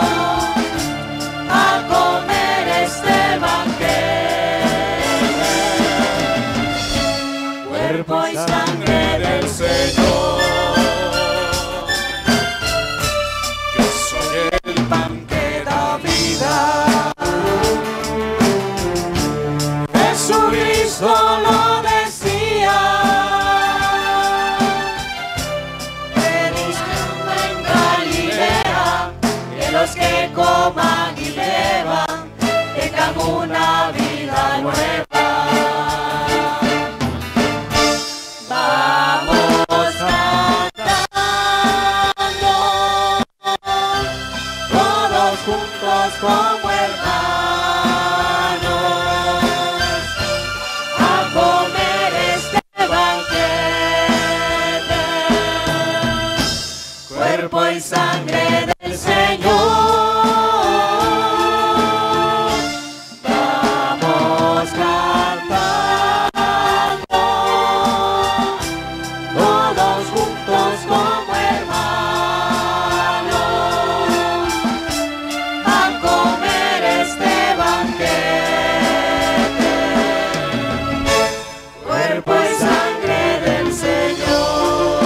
a comer este banquete, cuerpo y sangre del Señor. Jesucristo lo decía, predicando en Galilea, que los que coman y beban tengan una vida nueva. Vamos cantando, todos juntos como hermanos, cuerpo y sangre del Señor. Vamos cantando, todos juntos como hermanos, a comer este banquete, cuerpo y sangre del Señor.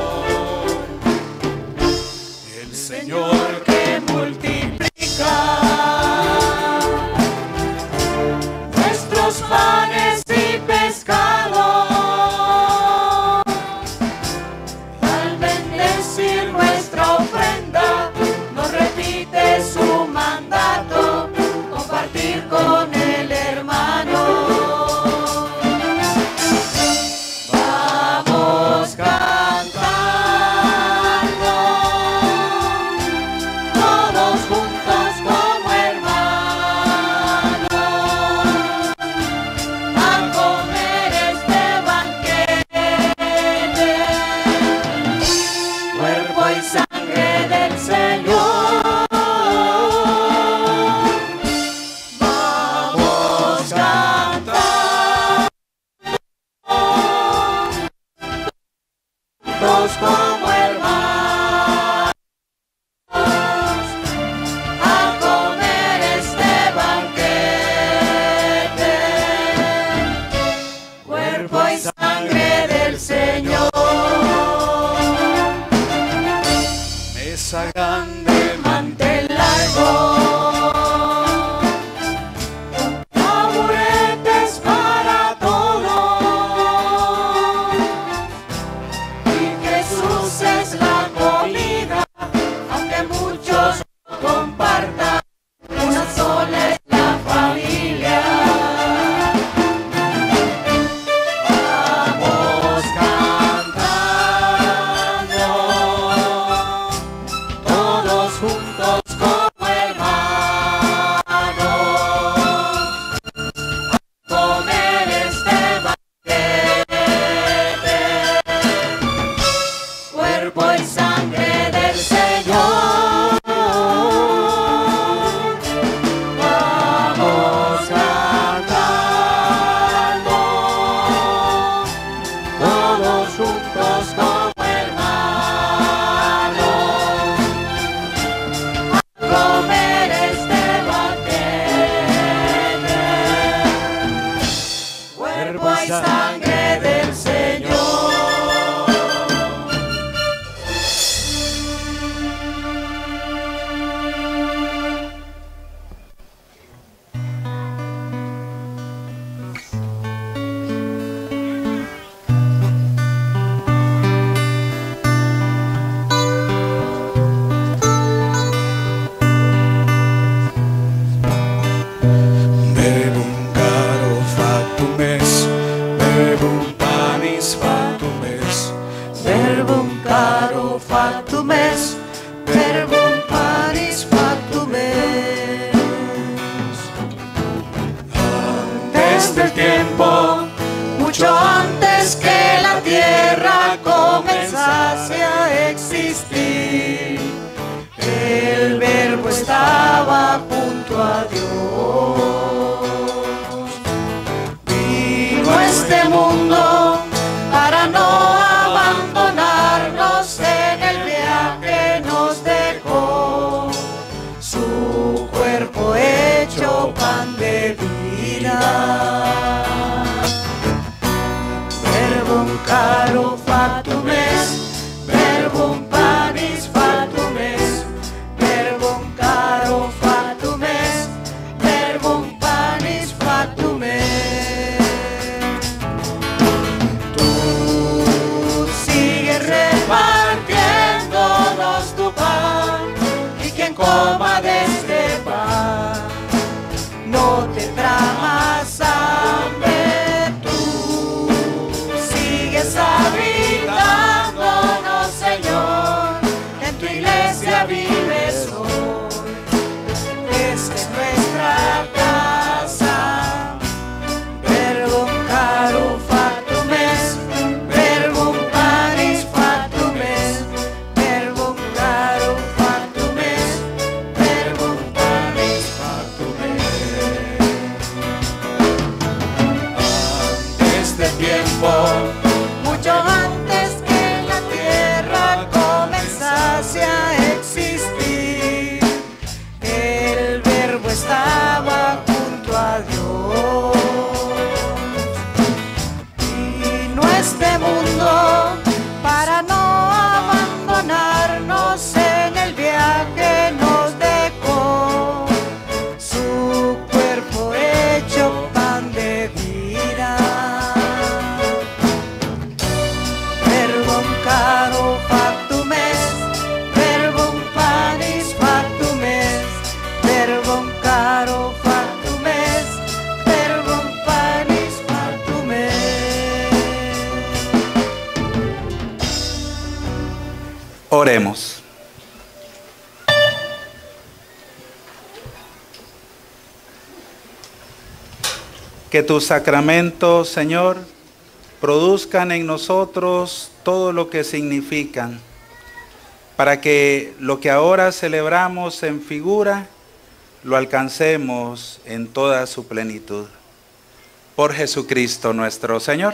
Señor que multiplica nuestros panes y pescados, al bendecir nuestra ofrenda, nos repite su mandato, compartir con el hermano. Vamos cantando, juntos como hermanos, a comer este banquete, cuerpo y sangre del Señor. Vamos cantando, todos como hermanos, a comer este banquete, cuerpo y sangre del Señor. Mesa grande, mantel largo, taburetes para todos, y Jesús es la comida, aunque muchos compartan, una sola es la familia. Vamos cantando, todos juntos como hermanos, a comer este banquete, cuerpo y sangre del Señor. Vamos cantando, todos juntos como hermanos, a comer este banquete, cuerpo y sangre del Señor. Verbum caro factum est, verbum panis factum est, verbum caro factum est, verbum panis factum est. Antes del tiempo, mucho antes que la tierra comenzase a existir, verbum panis factum est, verbum caro factum est, verbum panis factum est. Tú sigues repartiéndonos tu pan, y quien coma de este pan no tendrá más hambre. Tú sigues habitándonos, Señor, en tu iglesia vives hoy. Esta es nuestra casa. Verbum caro factum est, verbum panis factum est, verbum caro factum est, verbum panis factum est. Antes de tiempo, mucho antes que la tierra comenzase a existir, el Verbo estaba junto a Dios. Vino a este mundo para no abandonarnos en el viaje, nos dejó su cuerpo hecho pan de vida. Verbum caro factum est, verbum panis factum est, verbum caro factum est, verbum panis factum est. Oremos. Que tus sacramentos, Señor, produzcan en nosotros todo lo que significan, para que lo que ahora celebramos en figura, lo alcancemos en toda su plenitud. Por Jesucristo nuestro Señor.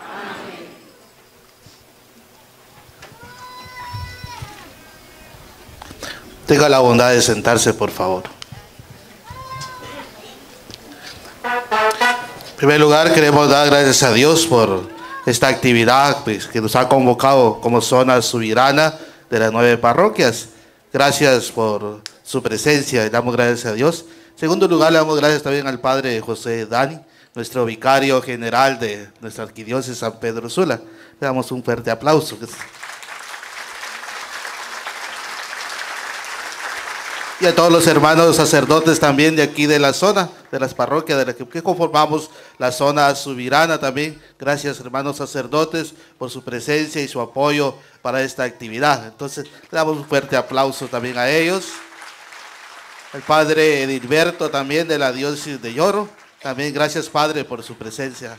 Tenga la bondad de sentarse, por favor. En primer lugar, queremos dar gracias a Dios por esta actividad pues, que nos ha convocado como zona subirana de las 9 parroquias. Gracias por su presencia, le damos gracias a Dios. En segundo lugar, le damos gracias también al Padre José Dani, nuestro vicario general de nuestra arquidiócesis San Pedro Sula. Le damos un fuerte aplauso. Y a todos los hermanos sacerdotes también de aquí de la zona, de las parroquias de las que conformamos la zona subirana también. Gracias, hermanos sacerdotes, por su presencia y su apoyo para esta actividad. Entonces, le damos un fuerte aplauso también a ellos. El Padre Edilberto también de la diócesis de Lloro. También gracias, Padre, por su presencia.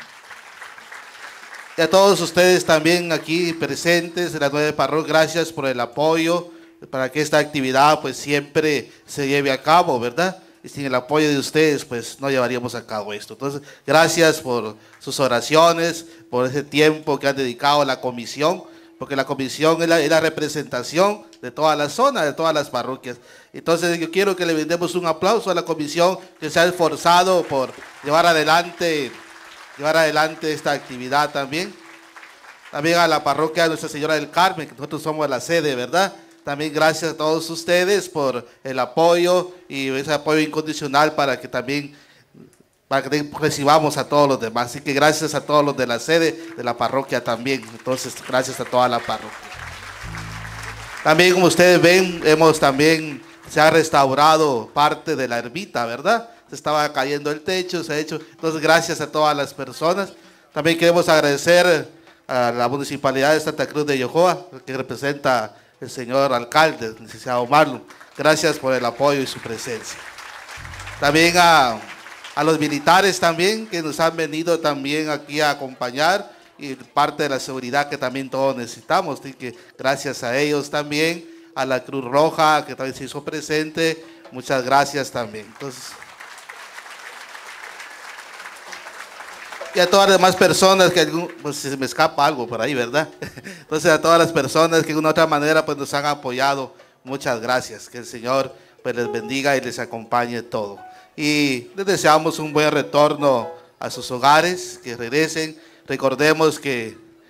Y a todos ustedes también aquí presentes de las 9 parroquias, gracias por el apoyo para que esta actividad pues siempre se lleve a cabo, ¿verdad? Y sin el apoyo de ustedes pues no llevaríamos a cabo esto. Entonces, gracias por sus oraciones, por ese tiempo que han dedicado a la comisión, porque la comisión es la representación de toda la zona, de todas las parroquias. Entonces, yo quiero que le brindemos un aplauso a la comisión que se ha esforzado por llevar adelante esta actividad también. También a la parroquia de Nuestra Señora del Carmen, que nosotros somos la sede, ¿verdad? También gracias a todos ustedes por el apoyo y ese apoyo incondicional para que recibamos a todos los demás. Así que gracias a todos los de la sede, de la parroquia también. Entonces, gracias a toda la parroquia. También, como ustedes ven, se ha restaurado parte de la ermita, ¿verdad? Se estaba cayendo el techo, se ha hecho. Entonces, gracias a todas las personas. También queremos agradecer a la Municipalidad de Santa Cruz de Yojoa, que representa el señor alcalde, el licenciado Marlon. Gracias por el apoyo y su presencia. También a los militares también, que nos han venido también aquí a acompañar, y parte de la seguridad que también todos necesitamos. Así que gracias a ellos también, a la Cruz Roja, que también se hizo presente. Muchas gracias también. Entonces, y a todas las demás personas que pues se me escapa algo por ahí, ¿verdad? Entonces, a todas las personas que de una u otra manera pues nos han apoyado, muchas gracias. Que el Señor pues les bendiga y les acompañe todo. Y les deseamos un buen retorno a sus hogares, que regresen. Recordemos que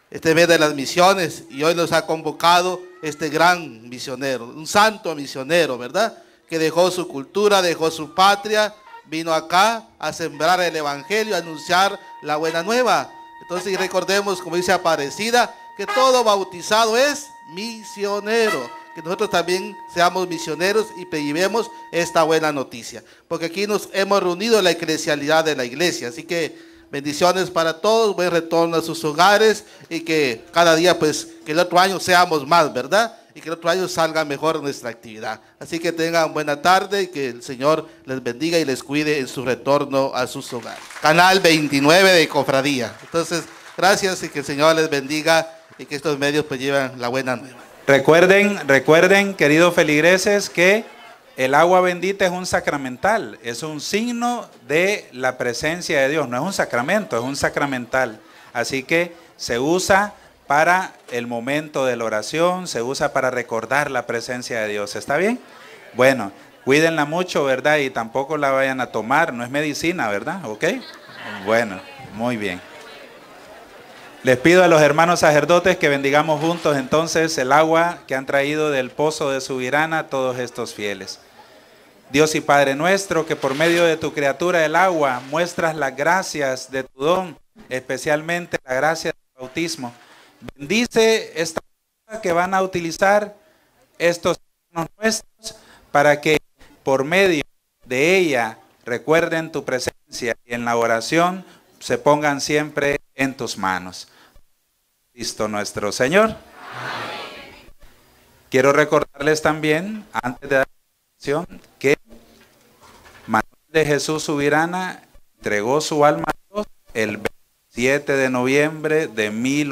este mes de las misiones, y hoy nos ha convocado este gran misionero, un santo misionero, ¿verdad? Que dejó su cultura, dejó su patria, vino acá a sembrar el evangelio, a anunciar la buena nueva. Entonces recordemos, como dice Aparecida, que todo bautizado es misionero. Que nosotros también seamos misioneros y llevemos esta buena noticia. Porque aquí nos hemos reunido en la eclesialidad de la iglesia. Así que bendiciones para todos, buen retorno a sus hogares y que cada día, pues, que el otro año seamos más, ¿verdad? Y que el otro año salga mejor nuestra actividad. Así que tengan buena tarde y que el Señor les bendiga y les cuide en su retorno a sus hogares. Canal 29 de Cofradía. Entonces, gracias y que el Señor les bendiga y que estos medios pues lleven la buena nueva. Recuerden, queridos feligreses, que el agua bendita es un sacramental, es un signo de la presencia de Dios, no es un sacramento, es un sacramental. Así que se usa para el momento de la oración, se usa para recordar la presencia de Dios. ¿Está bien? Bueno, cuídenla mucho, ¿verdad? Y tampoco la vayan a tomar, no es medicina, ¿verdad? ¿Ok? Bueno, muy bien. Les pido a los hermanos sacerdotes que bendigamos juntos entonces el agua que han traído del pozo de Subirana todos estos fieles. Dios y Padre nuestro, que por medio de tu criatura el agua muestras las gracias de tu don, especialmente la gracia del bautismo. Bendice esta agua que van a utilizar estos hermanos nuestros para que por medio de ella recuerden tu presencia y en la oración se pongan siempre en tus manos. Cristo nuestro Señor. Amén. Quiero recordarles también, antes de dar la oración, que Manuel de Jesús Subirana entregó su alma a Dios el 27 de noviembre de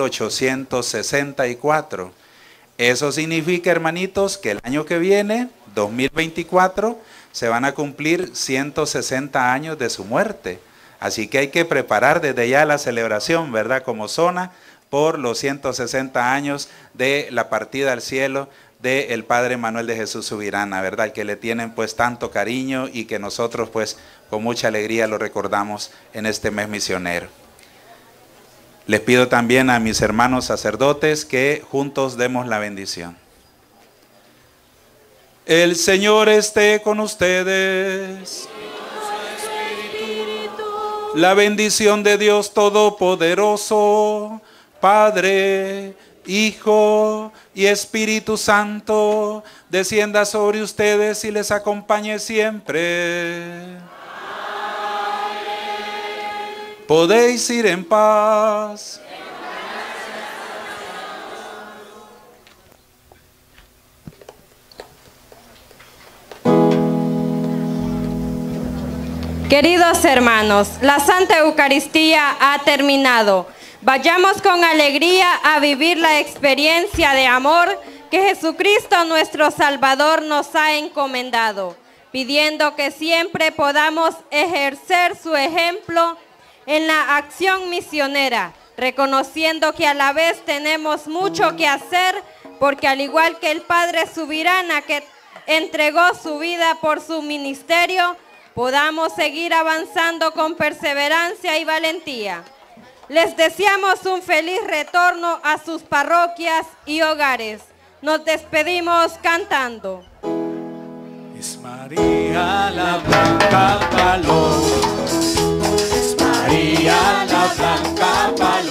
1864. Eso significa, hermanitos, que el año que viene, 2024, se van a cumplir 160 años de su muerte. Así que hay que preparar desde ya la celebración, ¿verdad? Como zona por los 160 años de la partida al cielo del Padre Manuel de Jesús Subirana, ¿verdad? Que le tienen pues tanto cariño y que nosotros pues con mucha alegría lo recordamos en este mes misionero. Les pido también a mis hermanos sacerdotes que juntos demos la bendición. El Señor esté con ustedes. La bendición de Dios Todopoderoso, Padre, Hijo y Espíritu Santo, descienda sobre ustedes y les acompañe siempre. Amén. Podéis ir en paz. Queridos hermanos, la Santa Eucaristía ha terminado. Vayamos con alegría a vivir la experiencia de amor que Jesucristo nuestro Salvador nos ha encomendado, pidiendo que siempre podamos ejercer su ejemplo en la acción misionera, reconociendo que a la vez tenemos mucho que hacer, porque al igual que el Padre Subirana que entregó su vida por su ministerio, podamos seguir avanzando con perseverancia y valentía. Les deseamos un feliz retorno a sus parroquias y hogares. Nos despedimos cantando. Es María la blanca paloma, es María la blanca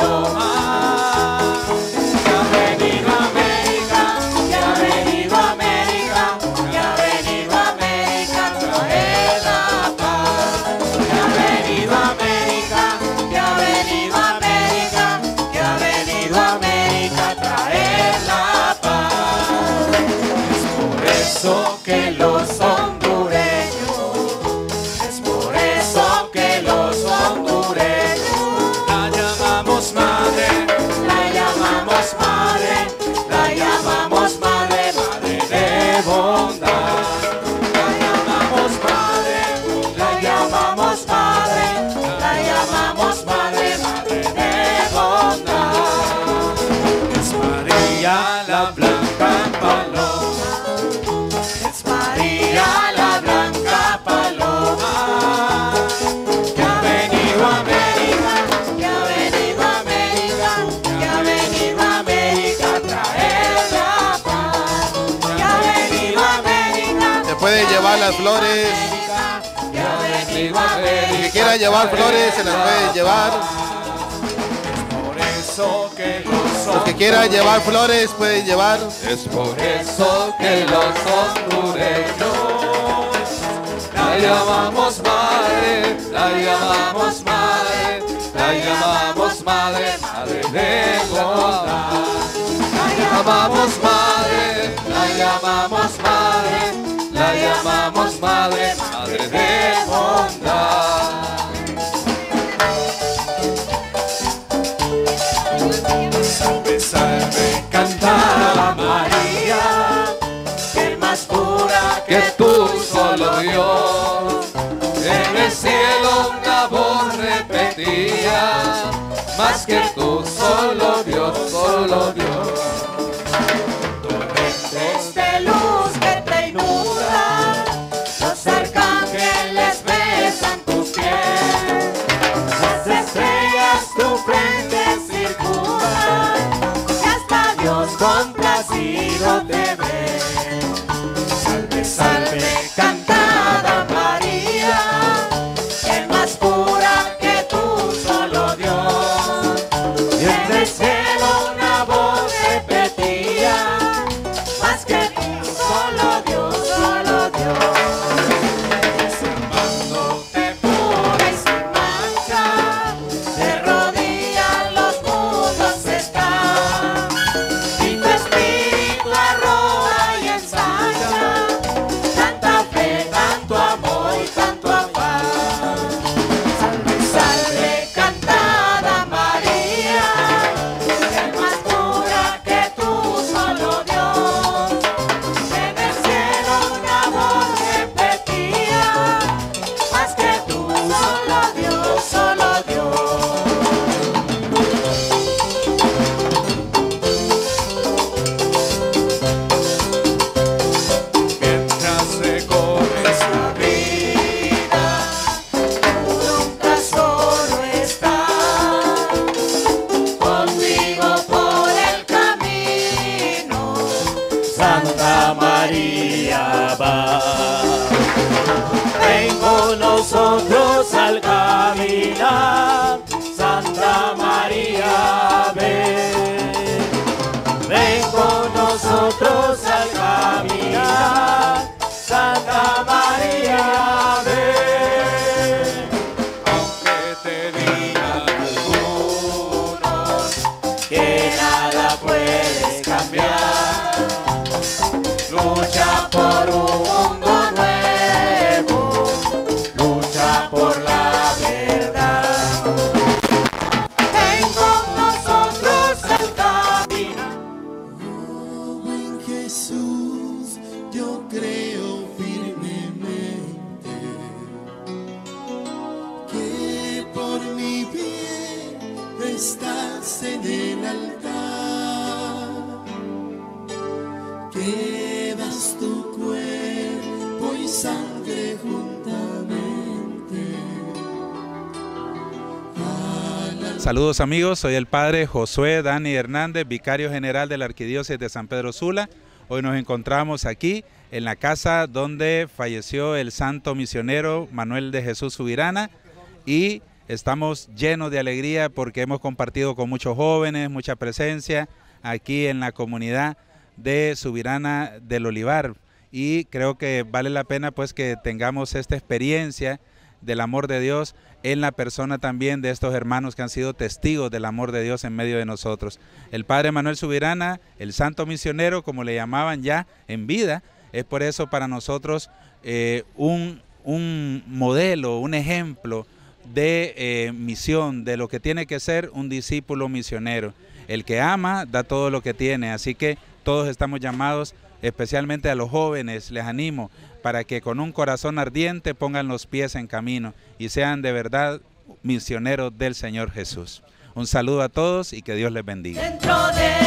paloma, que ha venido a América, que ha venido a América, que ha venido a América a traer la paz, que ha venido a América, que ha venido a América, que ha venido a América a traer la paz. Es por eso que los hondureños, es por eso que los hondureños la llamamos madre, la llamamos madre, la llamamos madre, madre de bondad. La llamamos madre, la llamamos madre, la llamamos madre, madre de bondad. Es María la blanca paloma, es María la blanca paloma, que ha venido a América, que ha venido a América, que ha venido pueden llevar las flores. El que quiera llevar flores se las pueden llevar. Los que quieran llevar flores pueden llevar. Es por eso que los hondureños la llamamos madre, la llamamos madre, la llamamos madre, madre de bondad. La llamamos madre, la llamamos madre, la llamamos madre, madre de bondad. Salve, salve, canta María, que más pura que tú, solo Dios. En el cielo una voz repetía, más que tú, solo Dios, solo Dios. Torrentes de luz que te inundan, los arcángeles besan tus pies, las estrellas tu frente circundan, y hasta Dios complacido te ve. Salve, salve, cantada María, que más pura que tú, solo Dios. Y en el cielo una voz repetía, más que tú, solo Dios, solo Dios. Desarmándote pura y sin mancha, de rodillas los mundos están, y tu espíritu arroja y ensancha, tanta fe, tanto amor y tanto afán. Salve, salve, cantada María, que más pura que tú, solo Dios. En el cielo una voz repetía, más que tú, solo Dios, solo Dios. Mientras recorres la vida, tú nunca solo estás, contigo por el camino, Santa María va. Ven con nosotros al caminar, Santa María ven. Ven con nosotros al caminar, Santa María ven. Aunque te digan algunos que nada puedes cambiar, lucha por un mundo nuevo, lucha por la verdad. Ven con nosotros al caminar. Oh, en Jesús yo creo firmemente que por mi bien estás en el altar, que das tu cuerpo y sangre juntamente. Saludos amigos, soy el padre Josué Dani Hernández, vicario general de la Arquidiócesis de San Pedro Sula. Hoy nos encontramos aquí en la casa donde falleció el santo misionero Manuel de Jesús Subirana y estamos llenos de alegría porque hemos compartido con muchos jóvenes, mucha presencia aquí en la comunidad de Subirana del Olivar, y creo que vale la pena pues que tengamos esta experiencia del amor de Dios en la persona también de estos hermanos que han sido testigos del amor de Dios en medio de nosotros. El padre Manuel Subirana, el santo misionero, como le llamaban ya en vida, es por eso para nosotros un modelo, un ejemplo de misión, de lo que tiene que ser un discípulo misionero. El que ama da todo lo que tiene, así que todos estamos llamados, especialmente a los jóvenes, les animo para que con un corazón ardiente pongan los pies en camino y sean de verdad misioneros del Señor Jesús. Un saludo a todos y que Dios les bendiga. Dentro de